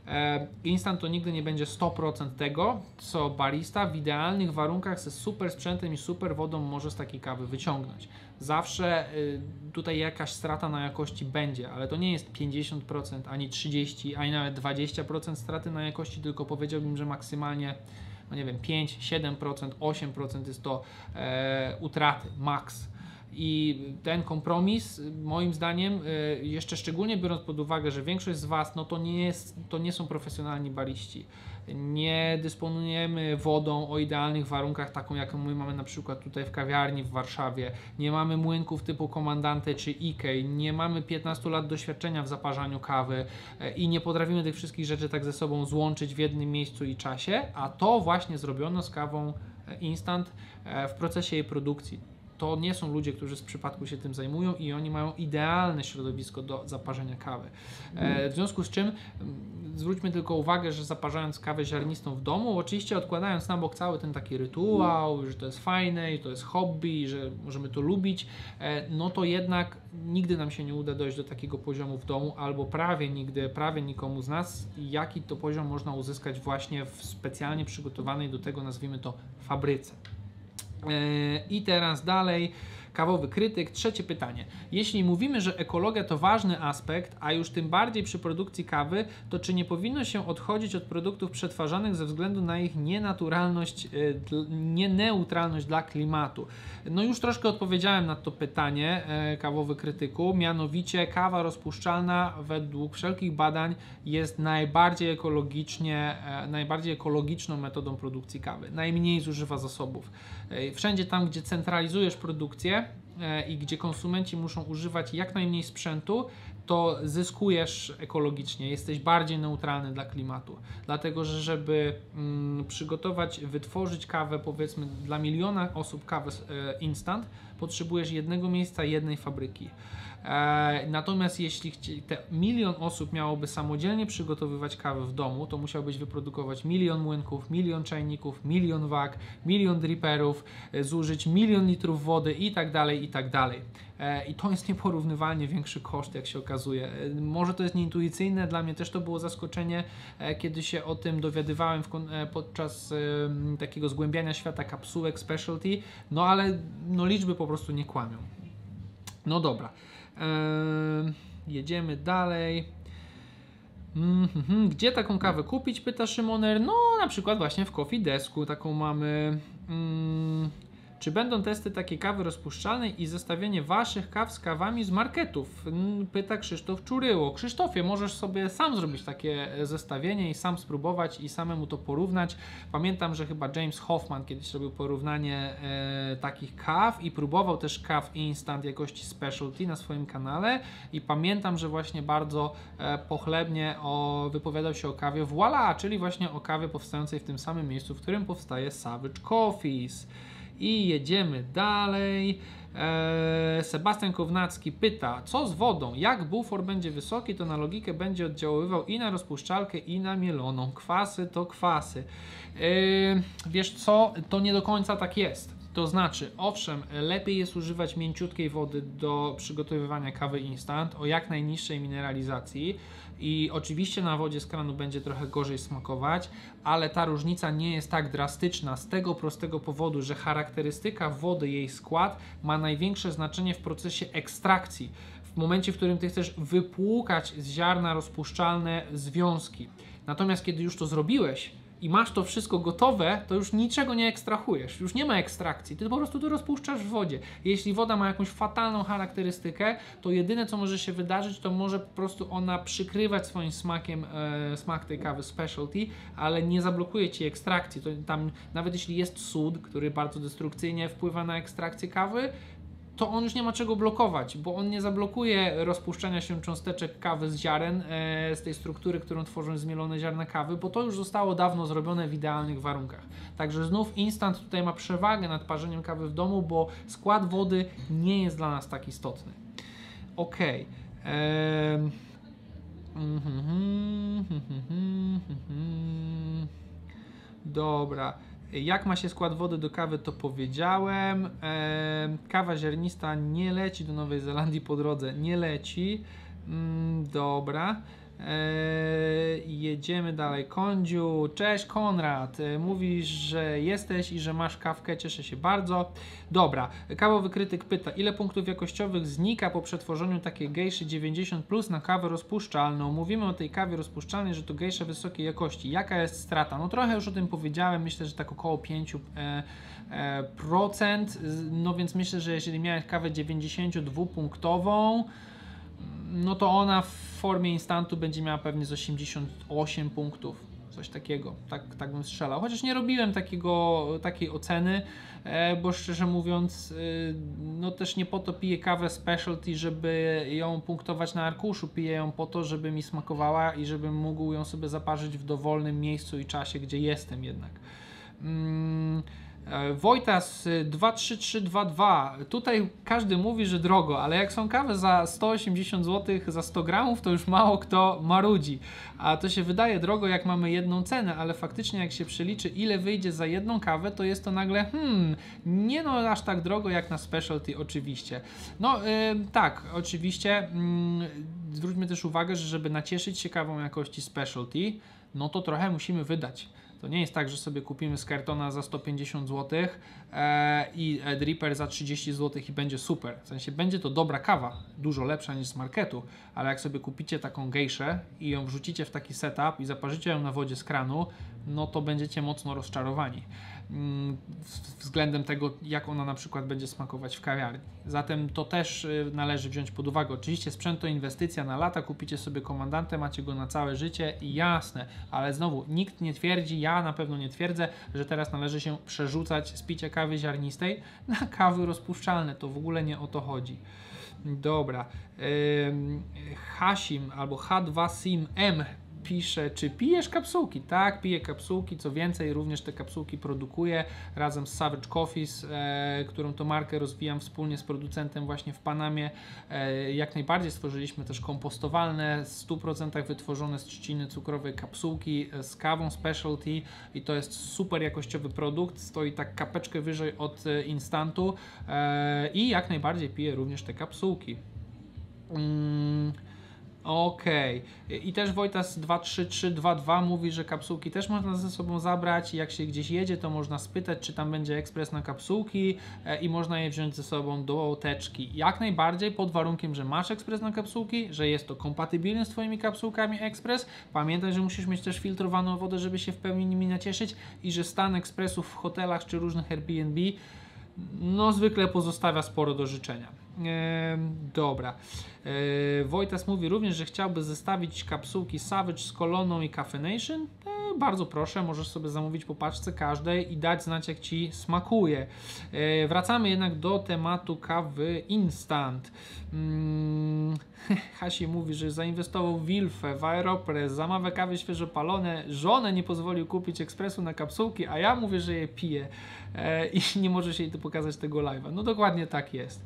instant to nigdy nie będzie 100% tego, co barista w idealnych warunkach ze super sprzętem i super wodą może z takiej kawy wyciągnąć. Zawsze tutaj jakaś strata na jakości będzie, ale to nie jest 50%, ani 30%, ani nawet 20% straty na jakości, tylko powiedziałbym, że maksymalnie, no nie wiem, 5, 7%, 8% jest to utraty, max. I ten kompromis, moim zdaniem, jeszcze szczególnie biorąc pod uwagę, że większość z Was, no to nie są profesjonalni bariści. Nie dysponujemy wodą o idealnych warunkach, taką jaką my mamy na przykład tutaj w kawiarni w Warszawie. Nie mamy młynków typu Comandante czy Ikei, nie mamy 15 lat doświadczenia w zaparzaniu kawy i nie potrafimy tych wszystkich rzeczy tak ze sobą złączyć w jednym miejscu i czasie, a to właśnie zrobiono z kawą instant w procesie jej produkcji. To nie są ludzie, którzy z przypadku się tym zajmują i oni mają idealne środowisko do zaparzenia kawy. W związku z czym zwróćmy tylko uwagę, że zaparzając kawę ziarnistą w domu, oczywiście odkładając na bok cały ten taki rytuał, że to jest fajne i to jest hobby, że możemy to lubić, no to jednak nigdy nam się nie uda dojść do takiego poziomu w domu, albo prawie nigdy, prawie nikomu z nas, jaki to poziom można uzyskać właśnie w specjalnie przygotowanej do tego, nazwijmy to, fabryce. I teraz dalej Kawowy krytyk. Trzecie pytanie. Jeśli mówimy, że ekologia to ważny aspekt, a już tym bardziej przy produkcji kawy, to czy nie powinno się odchodzić od produktów przetwarzanych ze względu na ich nieneutralność dla klimatu? No już troszkę odpowiedziałem na to pytanie, kawowy krytyku, mianowicie kawa rozpuszczalna według wszelkich badań jest najbardziej ekologiczną metodą produkcji kawy. Najmniej zużywa zasobów. Wszędzie tam, gdzie centralizujesz produkcję i gdzie konsumenci muszą używać jak najmniej sprzętu, to zyskujesz ekologicznie, jesteś bardziej neutralny dla klimatu. Dlatego, że żeby wytworzyć kawę, powiedzmy dla miliona osób kawę instant, potrzebujesz jednego miejsca, jednej fabryki. Natomiast jeśli te milion osób miałoby samodzielnie przygotowywać kawę w domu, to musiałbyś wyprodukować milion młynków, milion czajników, milion wag, milion dripperów, zużyć milion litrów wody i tak dalej, i tak dalej. I to jest nieporównywalnie większy koszt, jak się okazuje. Może to jest nieintuicyjne, dla mnie też to było zaskoczenie, kiedy się o tym dowiadywałem podczas takiego zgłębiania świata kapsułek specialty, no ale liczby po prostu nie kłamią. No dobra. Jedziemy dalej. Gdzie taką kawę kupić? Pyta Szymoner. No na przykład właśnie w Coffee Desku taką mamy. Czy będą testy takiej kawy rozpuszczalnej i zestawienie waszych kaw z kawami z marketów? Pyta Krzysztof Czuryło. Krzysztofie, możesz sobie sam zrobić takie zestawienie i sam spróbować i samemu to porównać. Pamiętam, że chyba James Hoffman kiedyś robił porównanie takich kaw i próbował też kaw instant jakości specialty na swoim kanale i pamiętam, że właśnie bardzo pochlebnie wypowiadał się o kawie Voila, czyli właśnie o kawie powstającej w tym samym miejscu, w którym powstaje Savage Coffees. I jedziemy dalej. Sebastian Kownacki pyta, co z wodą? Jak bufor będzie wysoki, to na logikę będzie oddziaływał i na rozpuszczalkę, i na mieloną. Kwasy to kwasy. Wiesz co? To nie do końca tak jest. To znaczy, owszem, lepiej jest używać mięciutkiej wody do przygotowywania kawy instant o jak najniższej mineralizacji i oczywiście na wodzie z kranu będzie trochę gorzej smakować, ale ta różnica nie jest tak drastyczna z tego prostego powodu, że charakterystyka wody, jej skład ma największe znaczenie w procesie ekstrakcji. W momencie, w którym ty chcesz wypłukać z ziarna rozpuszczalne związki. Natomiast kiedy już to zrobiłeś, i masz to wszystko gotowe, to już niczego nie ekstrahujesz, już nie ma ekstrakcji, ty po prostu to rozpuszczasz w wodzie. Jeśli woda ma jakąś fatalną charakterystykę, to jedyne co może się wydarzyć, to może po prostu ona przykrywać swoim smakiem smak tej kawy specialty, ale nie zablokuje ci ekstrakcji. To tam, nawet jeśli jest sód, który bardzo destrukcyjnie wpływa na ekstrakcję kawy, to on już nie ma czego blokować, bo on nie zablokuje rozpuszczania się cząsteczek kawy z ziaren, z tej struktury, którą tworzą zmielone ziarna kawy, bo to już zostało dawno zrobione w idealnych warunkach. Także znów instant tutaj ma przewagę nad parzeniem kawy w domu, bo skład wody nie jest dla nas tak istotny. Ok. Dobra. Jak ma się skład wody do kawy, to powiedziałem. Kawa ziarnista nie leci do Nowej Zelandii po drodze. Nie leci. Dobra. Jedziemy dalej. Kondziu, cześć Konrad. Mówisz, że jesteś i że masz kawkę. Cieszę się bardzo. Dobra. Kawowy krytyk pyta, ile punktów jakościowych znika po przetworzeniu takiej gejszy 90+ na kawę rozpuszczalną? Mówimy o tej kawie rozpuszczalnej, że to gejsza wysokiej jakości. Jaka jest strata? No trochę już o tym powiedziałem. Myślę, że tak około 5%. No więc myślę, że jeżeli miałeś kawę 92-punktową, no to ona w formie instantu będzie miała pewnie z 88 punktów, coś takiego, tak bym strzelał. Chociaż nie robiłem takiej oceny, bo szczerze mówiąc, no też nie po to piję kawę specialty, żeby ją punktować na arkuszu, piję ją po to, żeby mi smakowała i żebym mógł ją sobie zaparzyć w dowolnym miejscu i czasie, gdzie jestem jednak. Wojtas 23322. Tutaj każdy mówi, że drogo, ale jak są kawy za 180 zł za 100 gramów, to już mało kto marudzi. A to się wydaje drogo, jak mamy jedną cenę, ale faktycznie jak się przeliczy, ile wyjdzie za jedną kawę, to jest to nagle nie no aż tak drogo jak na specialty oczywiście. No tak, oczywiście zwróćmy też uwagę, że żeby nacieszyć się kawą jakości specialty, no to trochę musimy wydać. To nie jest tak, że sobie kupimy z kartona za 150 zł i dripper za 30 zł i będzie super. W sensie będzie to dobra kawa, dużo lepsza niż z marketu, ale jak sobie kupicie taką gejszę i ją wrzucicie w taki setup i zaparzycie ją na wodzie z kranu, no to będziecie mocno rozczarowani względem tego, jak ona na przykład będzie smakować w kawiarni. Zatem to też należy wziąć pod uwagę. Oczywiście sprzęt to inwestycja na lata, kupicie sobie komandantę, macie go na całe życie i jasne, ale znowu nikt nie twierdzi, ja na pewno nie twierdzę, że teraz należy się przerzucać z picia kawy ziarnistej na kawy rozpuszczalne. To w ogóle nie o to chodzi. Dobra. Hasim albo H2SIM-M pisze, czy pijesz kapsułki? Tak, piję kapsułki, co więcej, również te kapsułki produkuję razem z Savage Coffees, którą to markę rozwijam wspólnie z producentem właśnie w Panamie. Jak najbardziej stworzyliśmy też kompostowalne, w 100% wytworzone z trzciny cukrowej kapsułki z kawą specialty i to jest super jakościowy produkt, stoi tak kapeczkę wyżej od instantu i jak najbardziej piję również te kapsułki. Okej. I też Wojtas 23322 mówi, że kapsułki też można ze sobą zabrać. Jak się gdzieś jedzie, to można spytać, czy tam będzie ekspres na kapsułki i można je wziąć ze sobą do teczki. Jak najbardziej pod warunkiem, że masz ekspres na kapsułki, że jest to kompatybilne z Twoimi kapsułkami ekspres. Pamiętaj, że musisz mieć też filtrowaną wodę, żeby się w pełni nimi nacieszyć i że stan ekspresów w hotelach czy różnych Airbnb no zwykle pozostawia sporo do życzenia. Dobra. Wojtas mówi również, że chciałby zestawić kapsułki Savage z Koloną i Caffeination. Bardzo proszę, możesz sobie zamówić po paczce każdej i dać znać, jak Ci smakuje. Wracamy jednak do tematu kawy instant. Hasi mówi, że zainwestował w Wilfę, w Aeropress, zamawia kawy świeżo palone, żonę nie pozwolił kupić ekspresu na kapsułki, a ja mówię, że je piję i nie może się jej tu pokazać tego live'a. No dokładnie tak jest.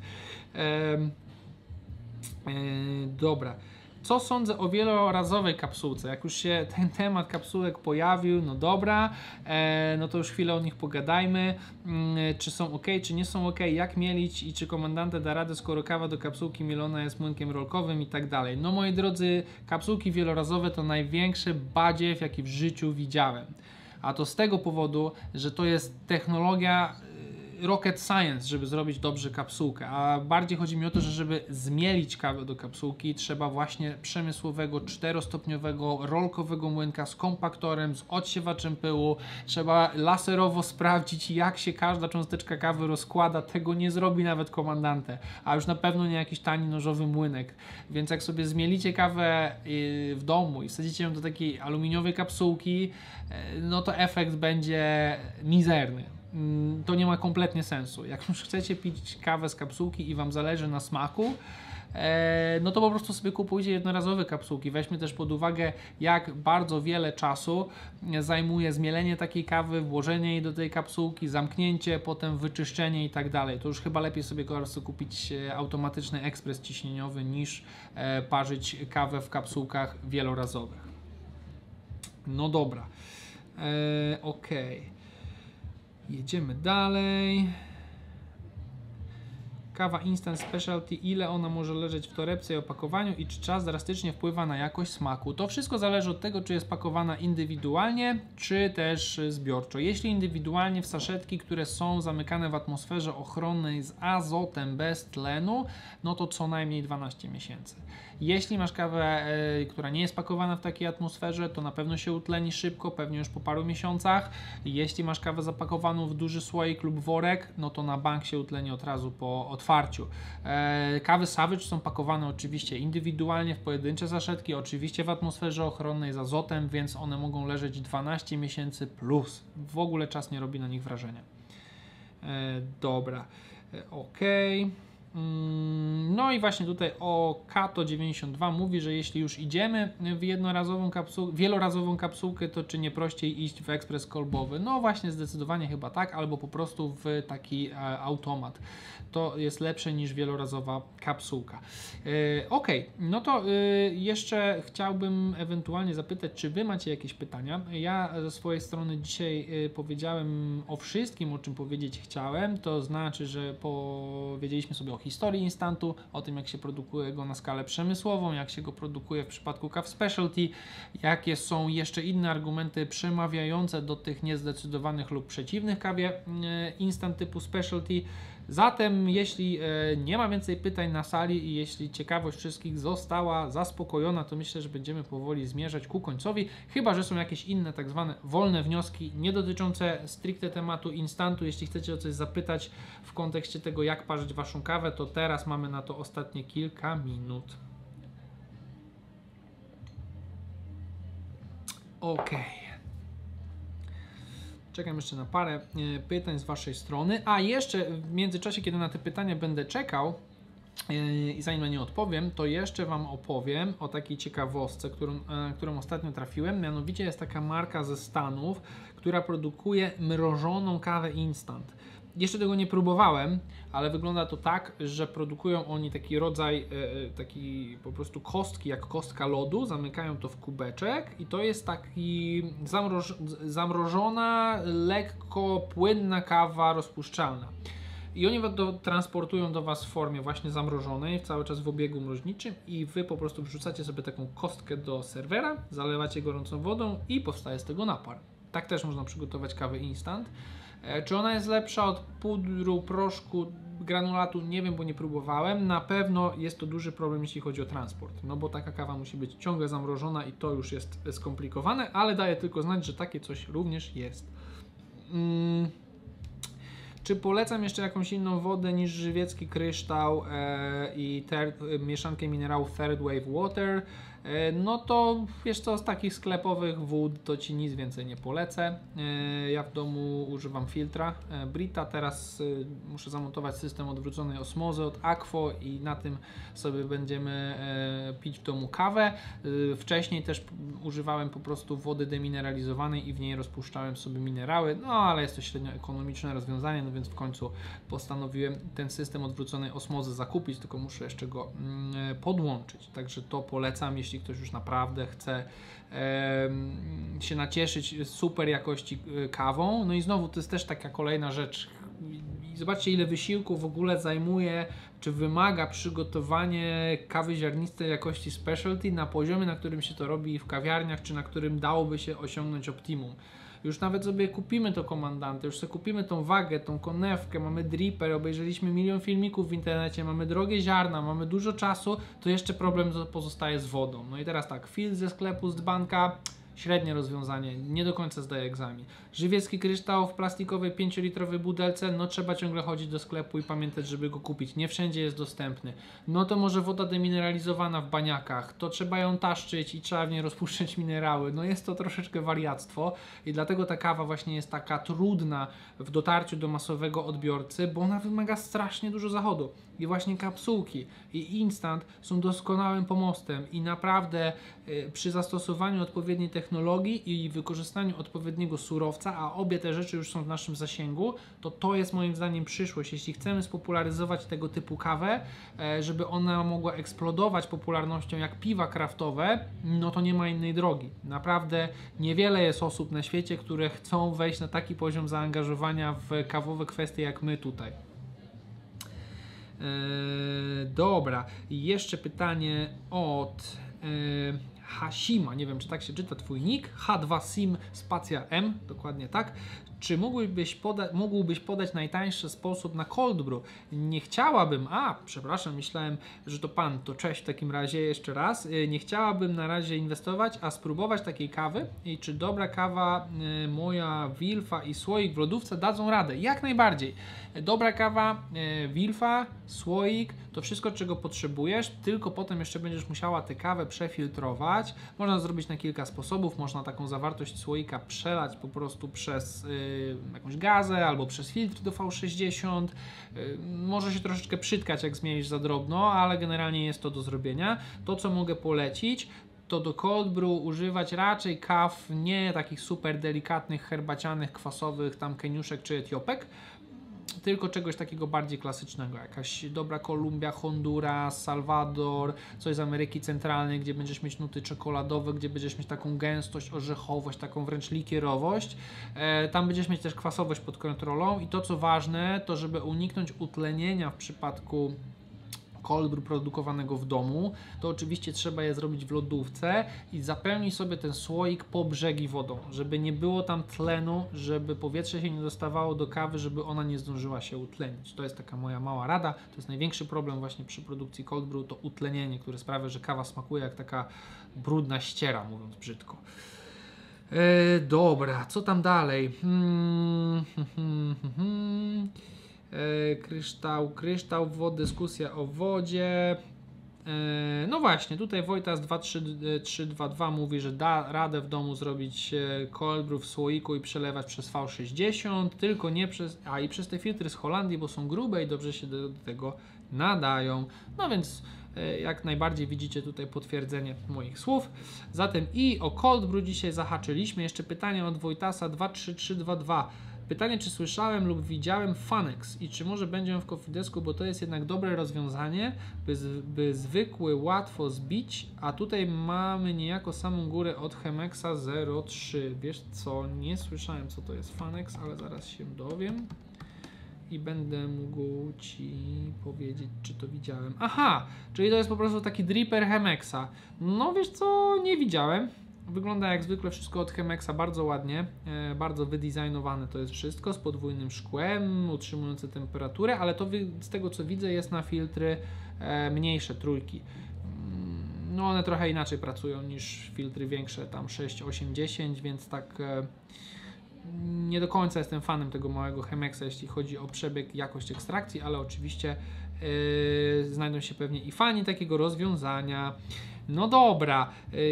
Dobra. Co sądzę o wielorazowej kapsułce? Jak już się ten temat kapsułek pojawił, no dobra, no to już chwilę o nich pogadajmy. Czy są ok, czy nie są ok, jak mielić i czy komandantę da radę, skoro kawa do kapsułki mielona jest młynkiem rolkowym i tak dalej. No moi drodzy, kapsułki wielorazowe to największy badziew, jaki w życiu widziałem. A to z tego powodu, że to jest technologia rocket science, żeby zrobić dobrze kapsułkę, a bardziej chodzi mi o to, że żeby zmielić kawę do kapsułki, trzeba właśnie przemysłowego, 4-stopniowego, rolkowego młynka z kompaktorem, z odsiewaczem pyłu, trzeba laserowo sprawdzić, jak się każda cząsteczka kawy rozkłada, tego nie zrobi nawet komandantę, a już na pewno nie jakiś tani nożowy młynek, więc jak sobie zmielicie kawę w domu i wsadzicie ją do takiej aluminiowej kapsułki, no to efekt będzie mizerny. To nie ma kompletnie sensu. Jak już chcecie pić kawę z kapsułki i Wam zależy na smaku, no to po prostu sobie kupujcie jednorazowe kapsułki. Weźmy też pod uwagę, jak bardzo wiele czasu zajmuje zmielenie takiej kawy, włożenie jej do tej kapsułki, zamknięcie, potem wyczyszczenie i tak dalej. To już chyba lepiej sobie po prostu kupić automatyczny ekspres ciśnieniowy niż parzyć kawę w kapsułkach wielorazowych. No dobra. Okej. Jedziemy dalej. Kawa Instant Specialty, ile ona może leżeć w torebce i opakowaniu i czy czas drastycznie wpływa na jakość smaku? To wszystko zależy od tego, czy jest pakowana indywidualnie, czy też zbiorczo. Jeśli indywidualnie w saszetki, które są zamykane w atmosferze ochronnej z azotem bez tlenu, no to co najmniej 12 miesięcy. Jeśli masz kawę, która nie jest pakowana w takiej atmosferze, to na pewno się utleni szybko, pewnie już po paru miesiącach. Jeśli masz kawę zapakowaną w duży słoik lub worek, no to na bank się utleni od razu po otwarciu. Kawy Savage są pakowane oczywiście indywidualnie w pojedyncze saszetki, oczywiście w atmosferze ochronnej z azotem, więc one mogą leżeć 12 miesięcy plus. W ogóle czas nie robi na nich wrażenia. Dobra, okej. No i właśnie tutaj o Kato92 mówi, że jeśli już idziemy w wielorazową kapsułkę, to czy nie prościej iść w ekspres kolbowy? No właśnie zdecydowanie chyba tak, albo po prostu w taki automat. To jest lepsze niż wielorazowa kapsułka. Ok, no to jeszcze chciałbym ewentualnie zapytać, czy Wy macie jakieś pytania? Ja ze swojej strony dzisiaj powiedziałem o wszystkim, o czym powiedzieć chciałem, to znaczy, że powiedzieliśmy sobie o historii instantu, o tym jak się produkuje go na skalę przemysłową, jak się go produkuje w przypadku kaw specialty, jakie są jeszcze inne argumenty przemawiające do tych niezdecydowanych lub przeciwnych kawie instant typu specialty. Zatem jeśli nie ma więcej pytań na sali i jeśli ciekawość wszystkich została zaspokojona, to myślę, że będziemy powoli zmierzać ku końcowi, chyba że są jakieś inne tak zwane wolne wnioski nie dotyczące stricte tematu instantu. Jeśli chcecie o coś zapytać w kontekście tego, jak parzyć Waszą kawę, to teraz mamy na to ostatnie kilka minut. Ok. Czekam jeszcze na parę pytań z Waszej strony. A jeszcze w międzyczasie, kiedy na te pytania będę czekał i zanim na nie odpowiem, to jeszcze Wam opowiem o takiej ciekawostce, którą ostatnio trafiłem. Mianowicie jest taka marka ze Stanów, która produkuje mrożoną kawę instant. Jeszcze tego nie próbowałem, ale wygląda to tak, że produkują oni taki rodzaj, taki po prostu kostki, jak kostka lodu, zamykają to w kubeczek i to jest taki zamrożona, lekko płynna kawa rozpuszczalna. I oni to transportują do Was w formie właśnie zamrożonej, cały czas w obiegu mroźniczym i Wy po prostu wrzucacie sobie taką kostkę do serwera, zalewacie gorącą wodą i powstaje z tego napar. Tak też można przygotować kawę instant. Czy ona jest lepsza od pudru, proszku, granulatu? Nie wiem, bo nie próbowałem. Na pewno jest to duży problem, jeśli chodzi o transport. No bo taka kawa musi być ciągle zamrożona i to już jest skomplikowane, ale daje tylko znać, że takie coś również jest. Czy polecam jeszcze jakąś inną wodę niż żywiecki kryształ i mieszankę minerałów Third Wave Water? No to wiesz co, z takich sklepowych wód to Ci nic więcej nie polecę. Ja w domu używam filtra Brita, teraz muszę zamontować system odwróconej osmozy od Aquo i na tym sobie będziemy pić w domu kawę. Wcześniej też używałem po prostu wody demineralizowanej i w niej rozpuszczałem sobie minerały, no ale jest to średnio ekonomiczne rozwiązanie, no więc w końcu postanowiłem ten system odwróconej osmozy zakupić, tylko muszę jeszcze go podłączyć, także to polecam, jeśli ktoś już naprawdę chce się nacieszyć super jakości kawą. No i znowu to jest też taka kolejna rzecz. I zobaczcie, ile wysiłku w ogóle zajmuje, czy wymaga przygotowanie kawy ziarnistej jakości specialty na poziomie, na którym się to robi w kawiarniach, czy na którym dałoby się osiągnąć optimum. Już nawet sobie kupimy to komandantę, już sobie kupimy tą wagę, tą konewkę, mamy dripper, obejrzeliśmy milion filmików w internecie, mamy drogie ziarna, mamy dużo czasu, to jeszcze problem pozostaje z wodą. No i teraz tak, filtr ze sklepu, z dzbanka, średnie rozwiązanie, nie do końca zdaje egzamin. Żywiecki kryształ w plastikowej 5-litrowej butelce, no trzeba ciągle chodzić do sklepu i pamiętać, żeby go kupić. Nie wszędzie jest dostępny. No to może woda demineralizowana w baniakach, to trzeba ją taszczyć i trzeba w niej rozpuszczać minerały. No jest to troszeczkę wariactwo i dlatego ta kawa właśnie jest taka trudna w dotarciu do masowego odbiorcy, bo ona wymaga strasznie dużo zachodu. I właśnie kapsułki i instant są doskonałym pomostem i naprawdę przy zastosowaniu odpowiedniej technologii i wykorzystaniu odpowiedniego surowca, a obie te rzeczy już są w naszym zasięgu, to jest moim zdaniem przyszłość. Jeśli chcemy spopularyzować tego typu kawę, żeby ona mogła eksplodować popularnością jak piwa kraftowe, no to nie ma innej drogi. Naprawdę niewiele jest osób na świecie, które chcą wejść na taki poziom zaangażowania w kawowe kwestie jak my tutaj. Dobra, jeszcze pytanie od Hasima, nie wiem czy tak się czyta Twój nick, H2Sim spacja M, dokładnie tak. Czy mógłbyś podać najtańszy sposób na cold brew? Nie chciałabym, przepraszam, myślałem, że to Pan, to cześć w takim razie jeszcze raz. Nie chciałabym na razie inwestować, a spróbować takiej kawy i czy dobra kawa, moja Wilfa i słoik w lodówce dadzą radę? Jak najbardziej. Dobra kawa, Wilfa, słoik, to wszystko czego potrzebujesz, tylko potem jeszcze będziesz musiała tę kawę przefiltrować. Można zrobić na kilka sposobów, można taką zawartość słoika przelać po prostu przez jakąś gazę albo przez filtr do V60. Może się troszeczkę przytkać jak zmienisz za drobno, ale generalnie jest to do zrobienia. To co mogę polecić, to do cold brew używać raczej kaw nie takich super delikatnych, herbacianych, kwasowych, tam keniuszek czy etiopek, tylko czegoś takiego bardziej klasycznego, jakaś dobra Kolumbia, Honduras, Salwador, coś z Ameryki Centralnej, gdzie będziesz mieć nuty czekoladowe, gdzie będziesz mieć taką gęstość, orzechowość, taką wręcz likierowość. Tam będziesz mieć też kwasowość pod kontrolą i to co ważne, to żeby uniknąć utlenienia w przypadku cold brew produkowanego w domu, to oczywiście trzeba je zrobić w lodówce i zapełnić sobie ten słoik po brzegi wodą, żeby nie było tam tlenu, żeby powietrze się nie dostawało do kawy, żeby ona nie zdążyła się utlenić. To jest taka moja mała rada. To jest największy problem właśnie przy produkcji cold brew, to utlenienie, które sprawia, że kawa smakuje jak taka brudna ściera, mówiąc brzydko. Dobra, co tam dalej? Kryształ, dyskusja o wodzie. No właśnie, tutaj Wojtas 2322 mówi, że da radę w domu zrobić cold brew w słoiku i przelewać przez V60, tylko nie przez, i przez te filtry z Holandii, bo są grube i dobrze się do tego nadają. No więc jak najbardziej widzicie tutaj potwierdzenie moich słów. Zatem i o cold brew dzisiaj zahaczyliśmy. Jeszcze pytanie od Wojtasa 23322. Pytanie, czy słyszałem lub widziałem Fanex i czy może będzie on w Cofidesku, bo to jest jednak dobre rozwiązanie, by zwykły łatwo zbić, a tutaj mamy niejako samą górę od Chemexa 03. Wiesz co, nie słyszałem co to jest Fanex, ale zaraz się dowiem i będę mógł Ci powiedzieć, czy to widziałem. Aha, czyli to jest po prostu taki dripper Chemexa. No wiesz co, nie widziałem. Wygląda jak zwykle wszystko od Chemexa bardzo ładnie, bardzo wydizajnowane to jest wszystko, z podwójnym szkłem, utrzymujące temperaturę, ale to z tego co widzę jest na filtry mniejsze, trójki. No one trochę inaczej pracują niż filtry większe, tam 6, 8, 10, więc tak nie do końca jestem fanem tego małego Chemexa, jeśli chodzi o przebieg, jakość ekstrakcji, ale oczywiście znajdą się pewnie i fani takiego rozwiązania. No dobra,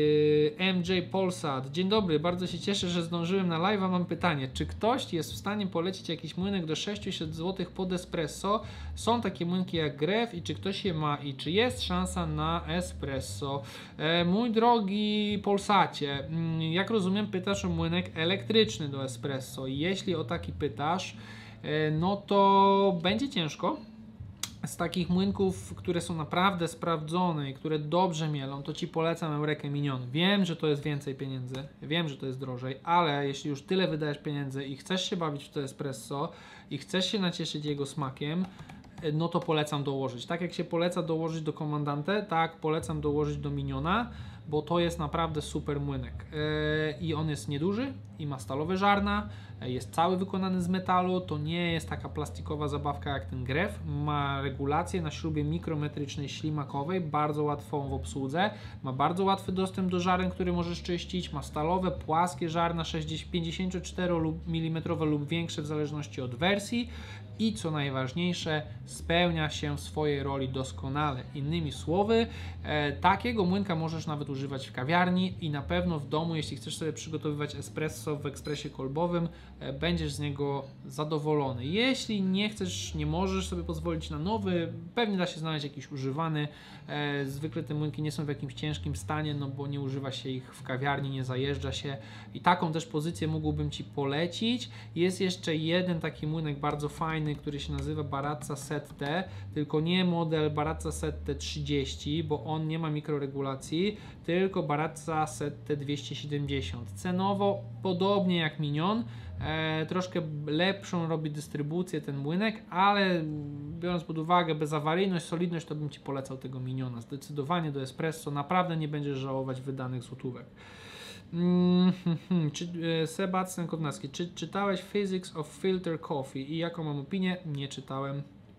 MJ Polsat, dzień dobry, bardzo się cieszę, że zdążyłem na live'a, mam pytanie, czy ktoś jest w stanie polecić jakiś młynek do 600 zł pod espresso? Są takie młynki jak Gref i czy ktoś je ma i czy jest szansa na espresso? Mój drogi Polsacie, jak rozumiem pytasz o młynek elektryczny do espresso. Jeśli o taki pytasz, no to będzie ciężko. Z takich młynków, które są naprawdę sprawdzone i które dobrze mielą, to Ci polecam Eureka Minion. Wiem, że to jest więcej pieniędzy, wiem, że to jest drożej, ale jeśli już tyle wydajesz pieniędzy i chcesz się bawić w to espresso i chcesz się nacieszyć jego smakiem, no to polecam dołożyć. Tak jak się poleca dołożyć do Comandante, tak polecam dołożyć do Miniona, bo to jest naprawdę super młynek. I on jest nieduży i ma stalowe żarna, jest cały wykonany z metalu, to nie jest taka plastikowa zabawka jak ten Gref, ma regulację na śrubie mikrometrycznej ślimakowej, bardzo łatwą w obsłudze, ma bardzo łatwy dostęp do żaren, który możesz czyścić, ma stalowe, płaskie żarna 54 mm lub większe w zależności od wersji i co najważniejsze, spełnia się w swojej roli doskonale. Innymi słowy, takiego młynka możesz nawet używać w kawiarni i na pewno w domu, jeśli chcesz sobie przygotowywać espresso w ekspresie kolbowym, będziesz z niego zadowolony. Jeśli nie chcesz, nie możesz sobie pozwolić na nowy, pewnie da się znaleźć jakiś używany. Zwykle te młynki nie są w jakimś ciężkim stanie, no bo nie używa się ich w kawiarni, nie zajeżdża się i taką też pozycję mógłbym Ci polecić. Jest jeszcze jeden taki młynek bardzo fajny, który się nazywa Baratza Sette, tylko nie model Baratza Sette 30, bo on nie ma mikroregulacji, tylko Baratza Sette 270. Cenowo podobnie jak Minion, troszkę lepszą robi dystrybucję ten młynek, ale biorąc pod uwagę bezawaryjność, solidność, to bym Ci polecał tego Miniona. Zdecydowanie do espresso naprawdę nie będziesz żałować wydanych złotówek. Sebastian Kownacki, czy czytałeś Physics of Filter Coffee i jaką mam opinię? Nie czytałem.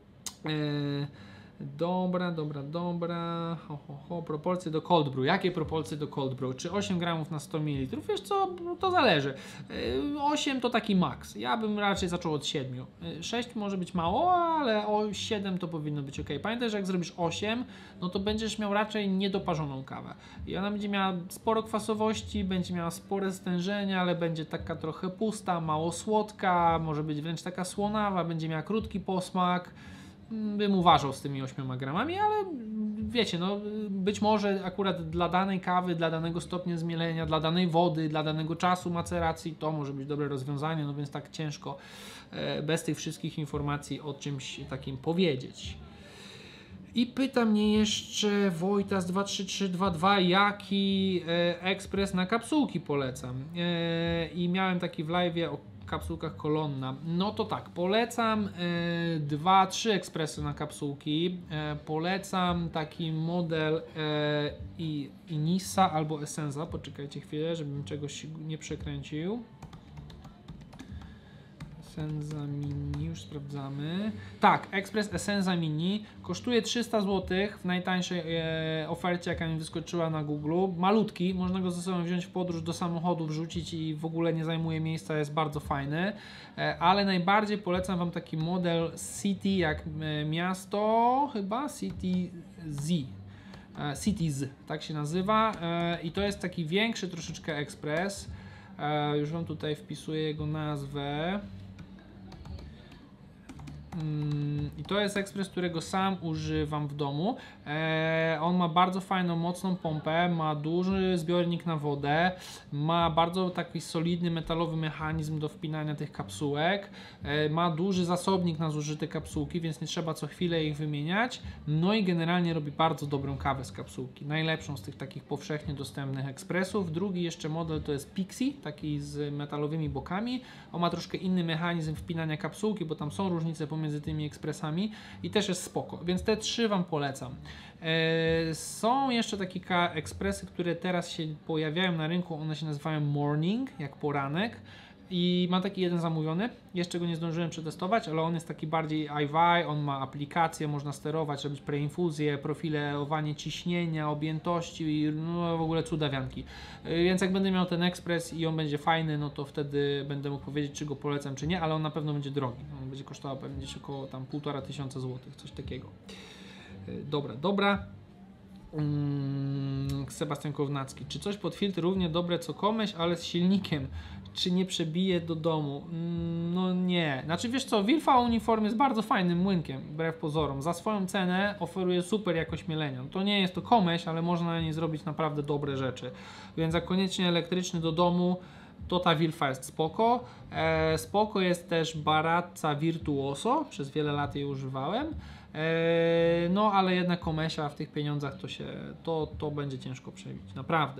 Dobra. Proporcje do cold brew. Jakie proporcje do cold brew? Czy 8 gramów na 100 ml? Wiesz co, to zależy. 8 to taki maks. Ja bym raczej zaczął od 7. 6 może być mało, ale 7 to powinno być ok. Pamiętaj, że jak zrobisz 8, no to będziesz miał raczej niedoparzoną kawę. I ona będzie miała sporo kwasowości, będzie miała spore stężenia, ale będzie taka trochę pusta, mało słodka, może być wręcz taka słonawa, będzie miała krótki posmak. Bym uważał z tymi 8 gramami, ale wiecie, no być może akurat dla danej kawy, dla danego stopnia zmielenia, dla danej wody, dla danego czasu maceracji to może być dobre rozwiązanie, no więc tak ciężko bez tych wszystkich informacji o czymś takim powiedzieć. I pyta mnie jeszcze Wojtas 23322, jaki ekspres na kapsułki polecam. I miałem taki w live'ie kapsułkach Kolonna. No to tak, polecam 2-3 ekspresy na kapsułki. Polecam taki model Inisa albo Essenza. Poczekajcie chwilę, żebym czegoś nie przekręcił. Essenza Mini, już sprawdzamy. Tak, Ekspres Essenza Mini kosztuje 300 zł w najtańszej ofercie, jaka mi wyskoczyła na Google. Malutki, można go ze sobą wziąć w podróż do samochodu, wrzucić i w ogóle nie zajmuje miejsca, jest bardzo fajny. Ale najbardziej polecam Wam taki model City, jak miasto chyba, Cities, tak się nazywa. I to jest taki większy troszeczkę ekspres. Już Wam tutaj wpisuję jego nazwę. I to jest ekspres, którego sam używam w domu. On ma bardzo fajną, mocną pompę, ma duży zbiornik na wodę, ma bardzo taki solidny metalowy mechanizm do wpinania tych kapsułek, ma duży zasobnik na zużyte kapsułki, więc nie trzeba co chwilę ich wymieniać. No i generalnie robi bardzo dobrą kawę z kapsułki, najlepszą z tych takich powszechnie dostępnych ekspresów. Drugi jeszcze model to jest Pixie, taki z metalowymi bokami. On ma troszkę inny mechanizm wpinania kapsułki, bo tam są różnice pomiędzy tymi ekspresami i też jest spoko, więc te 3 Wam polecam. Są jeszcze takie ekspresy, które teraz się pojawiają na rynku, one się nazywają Morning, jak poranek. I mam taki jeden zamówiony, jeszcze go nie zdążyłem przetestować, ale on jest taki bardziej IY, on ma aplikację, można sterować, robić preinfuzję, profilowanie ciśnienia, objętości i no, w ogóle cudawianki. Więc jak będę miał ten ekspres i on będzie fajny, no to wtedy będę mógł powiedzieć, czy go polecam, czy nie, ale on na pewno będzie drogi. On będzie kosztował pewnie gdzieś około tam 1500 złotych, coś takiego. Dobra. Sebastian Kownacki. Czy coś pod filtr równie dobre co Komeś, ale z silnikiem? Czy nie przebije do domu? No nie. Znaczy wiesz co, Wilfa Uniform jest bardzo fajnym młynkiem, wbrew pozorom. Za swoją cenę oferuje super jakość mielenia. To nie jest to Komeś, ale można na niej zrobić naprawdę dobre rzeczy. Więc jak koniecznie elektryczny do domu, to ta Wilfa jest spoko. Spoko jest też Baratza Virtuoso, przez wiele lat jej używałem. No ale jednak Komesia w tych pieniądzach to będzie ciężko przebić, naprawdę.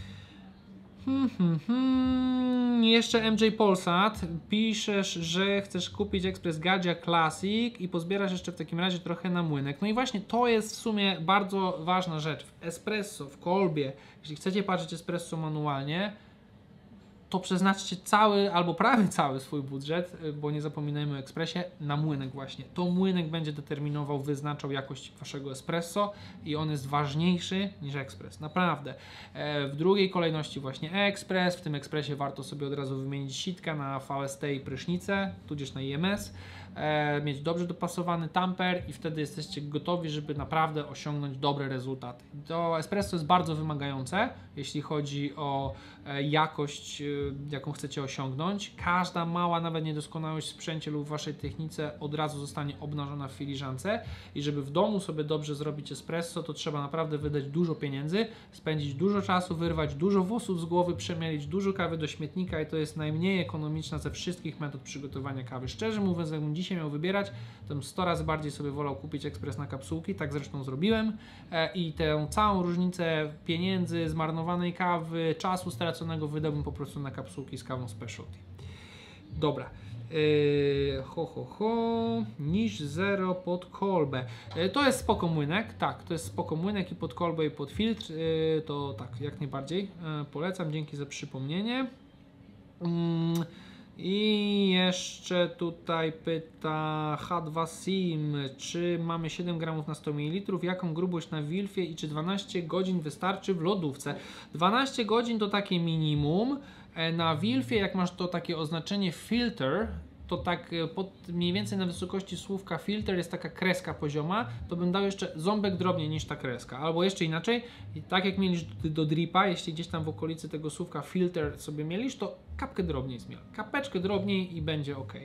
Jeszcze MJ Polsat, piszesz, że chcesz kupić Ekspres Gadzia Classic i pozbierasz jeszcze w takim razie trochę na młynek. No i właśnie to jest w sumie bardzo ważna rzecz. W espresso, w kolbie, jeśli chcecie patrzeć espresso manualnie, to przeznaczcie cały albo prawie cały swój budżet, bo nie zapominajmy o ekspresie, na młynek właśnie. To młynek będzie determinował, wyznaczał jakość waszego espresso i on jest ważniejszy niż ekspres, naprawdę. W drugiej kolejności właśnie ekspres, w tym ekspresie warto sobie od razu wymienić sitka na VST i prysznicę, tudzież na IMS, mieć dobrze dopasowany tamper i wtedy jesteście gotowi, żeby naprawdę osiągnąć dobre rezultaty. To espresso jest bardzo wymagające, jeśli chodzi o jakość, jaką chcecie osiągnąć. Każda mała, nawet niedoskonałość w sprzęcie lub w waszej technice od razu zostanie obnażona w filiżance i żeby w domu sobie dobrze zrobić espresso, to trzeba naprawdę wydać dużo pieniędzy, spędzić dużo czasu, wyrwać dużo włosów z głowy, przemielić dużo kawy do śmietnika i to jest najmniej ekonomiczna ze wszystkich metod przygotowania kawy. Szczerze mówiąc, jakbym dzisiaj miał wybierać, to bym 100 razy bardziej sobie wolał kupić ekspres na kapsułki, tak zresztą zrobiłem i tę całą różnicę pieniędzy, zmarnowanej kawy, czasu straconego wydałbym po prostu na kapsułki z kawą specialty. Dobra. Niż zero pod kolbę. To jest spoko młynek, tak, to jest spoko młynek i pod kolbę i pod filtr, to tak, jak najbardziej polecam, dzięki za przypomnienie. I jeszcze tutaj pyta H2 Sim, czy mamy 7 gramów na 100 ml, jaką grubość na Wilfie i czy 12 godzin wystarczy w lodówce? 12 godzin to takie minimum. Na Wilfie, jak masz to takie oznaczenie filter, to tak mniej więcej na wysokości słówka filter jest taka kreska pozioma, to bym dał jeszcze ząbek drobniej niż ta kreska. Albo jeszcze inaczej, tak jak mielisz do dripa, jeśli gdzieś tam w okolicy tego słówka filter sobie mielisz, to kapkę drobniej zmiel. Kapeczkę drobniej i będzie ok.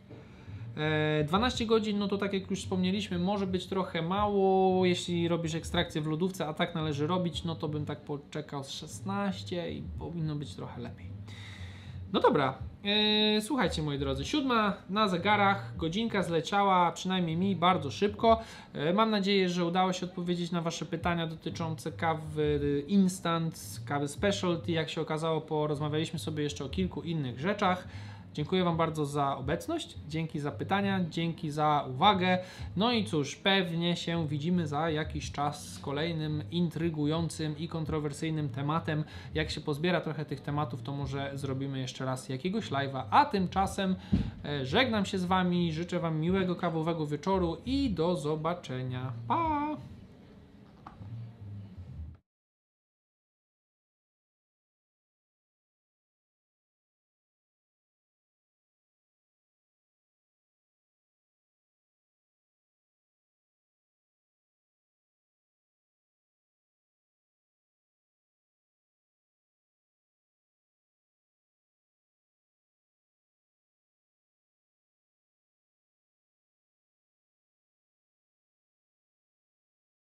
12 godzin, no to tak jak już wspomnieliśmy, może być trochę mało, jeśli robisz ekstrakcję w lodówce, a tak należy robić, no to bym tak poczekał z 16 i powinno być trochę lepiej. No dobra, słuchajcie moi drodzy, 7 na zegarach, godzinka zleciała, przynajmniej mi, bardzo szybko. Mam nadzieję, że udało się odpowiedzieć na wasze pytania dotyczące kawy instant, kawy specialty. Jak się okazało, porozmawialiśmy sobie jeszcze o kilku innych rzeczach. Dziękuję Wam bardzo za obecność, dzięki za pytania, dzięki za uwagę. No i cóż, pewnie się widzimy za jakiś czas z kolejnym intrygującym i kontrowersyjnym tematem. Jak się pozbiera trochę tych tematów, to może zrobimy jeszcze raz jakiegoś live'a, a tymczasem żegnam się z Wami, życzę Wam miłego kawowego wieczoru i do zobaczenia. Pa!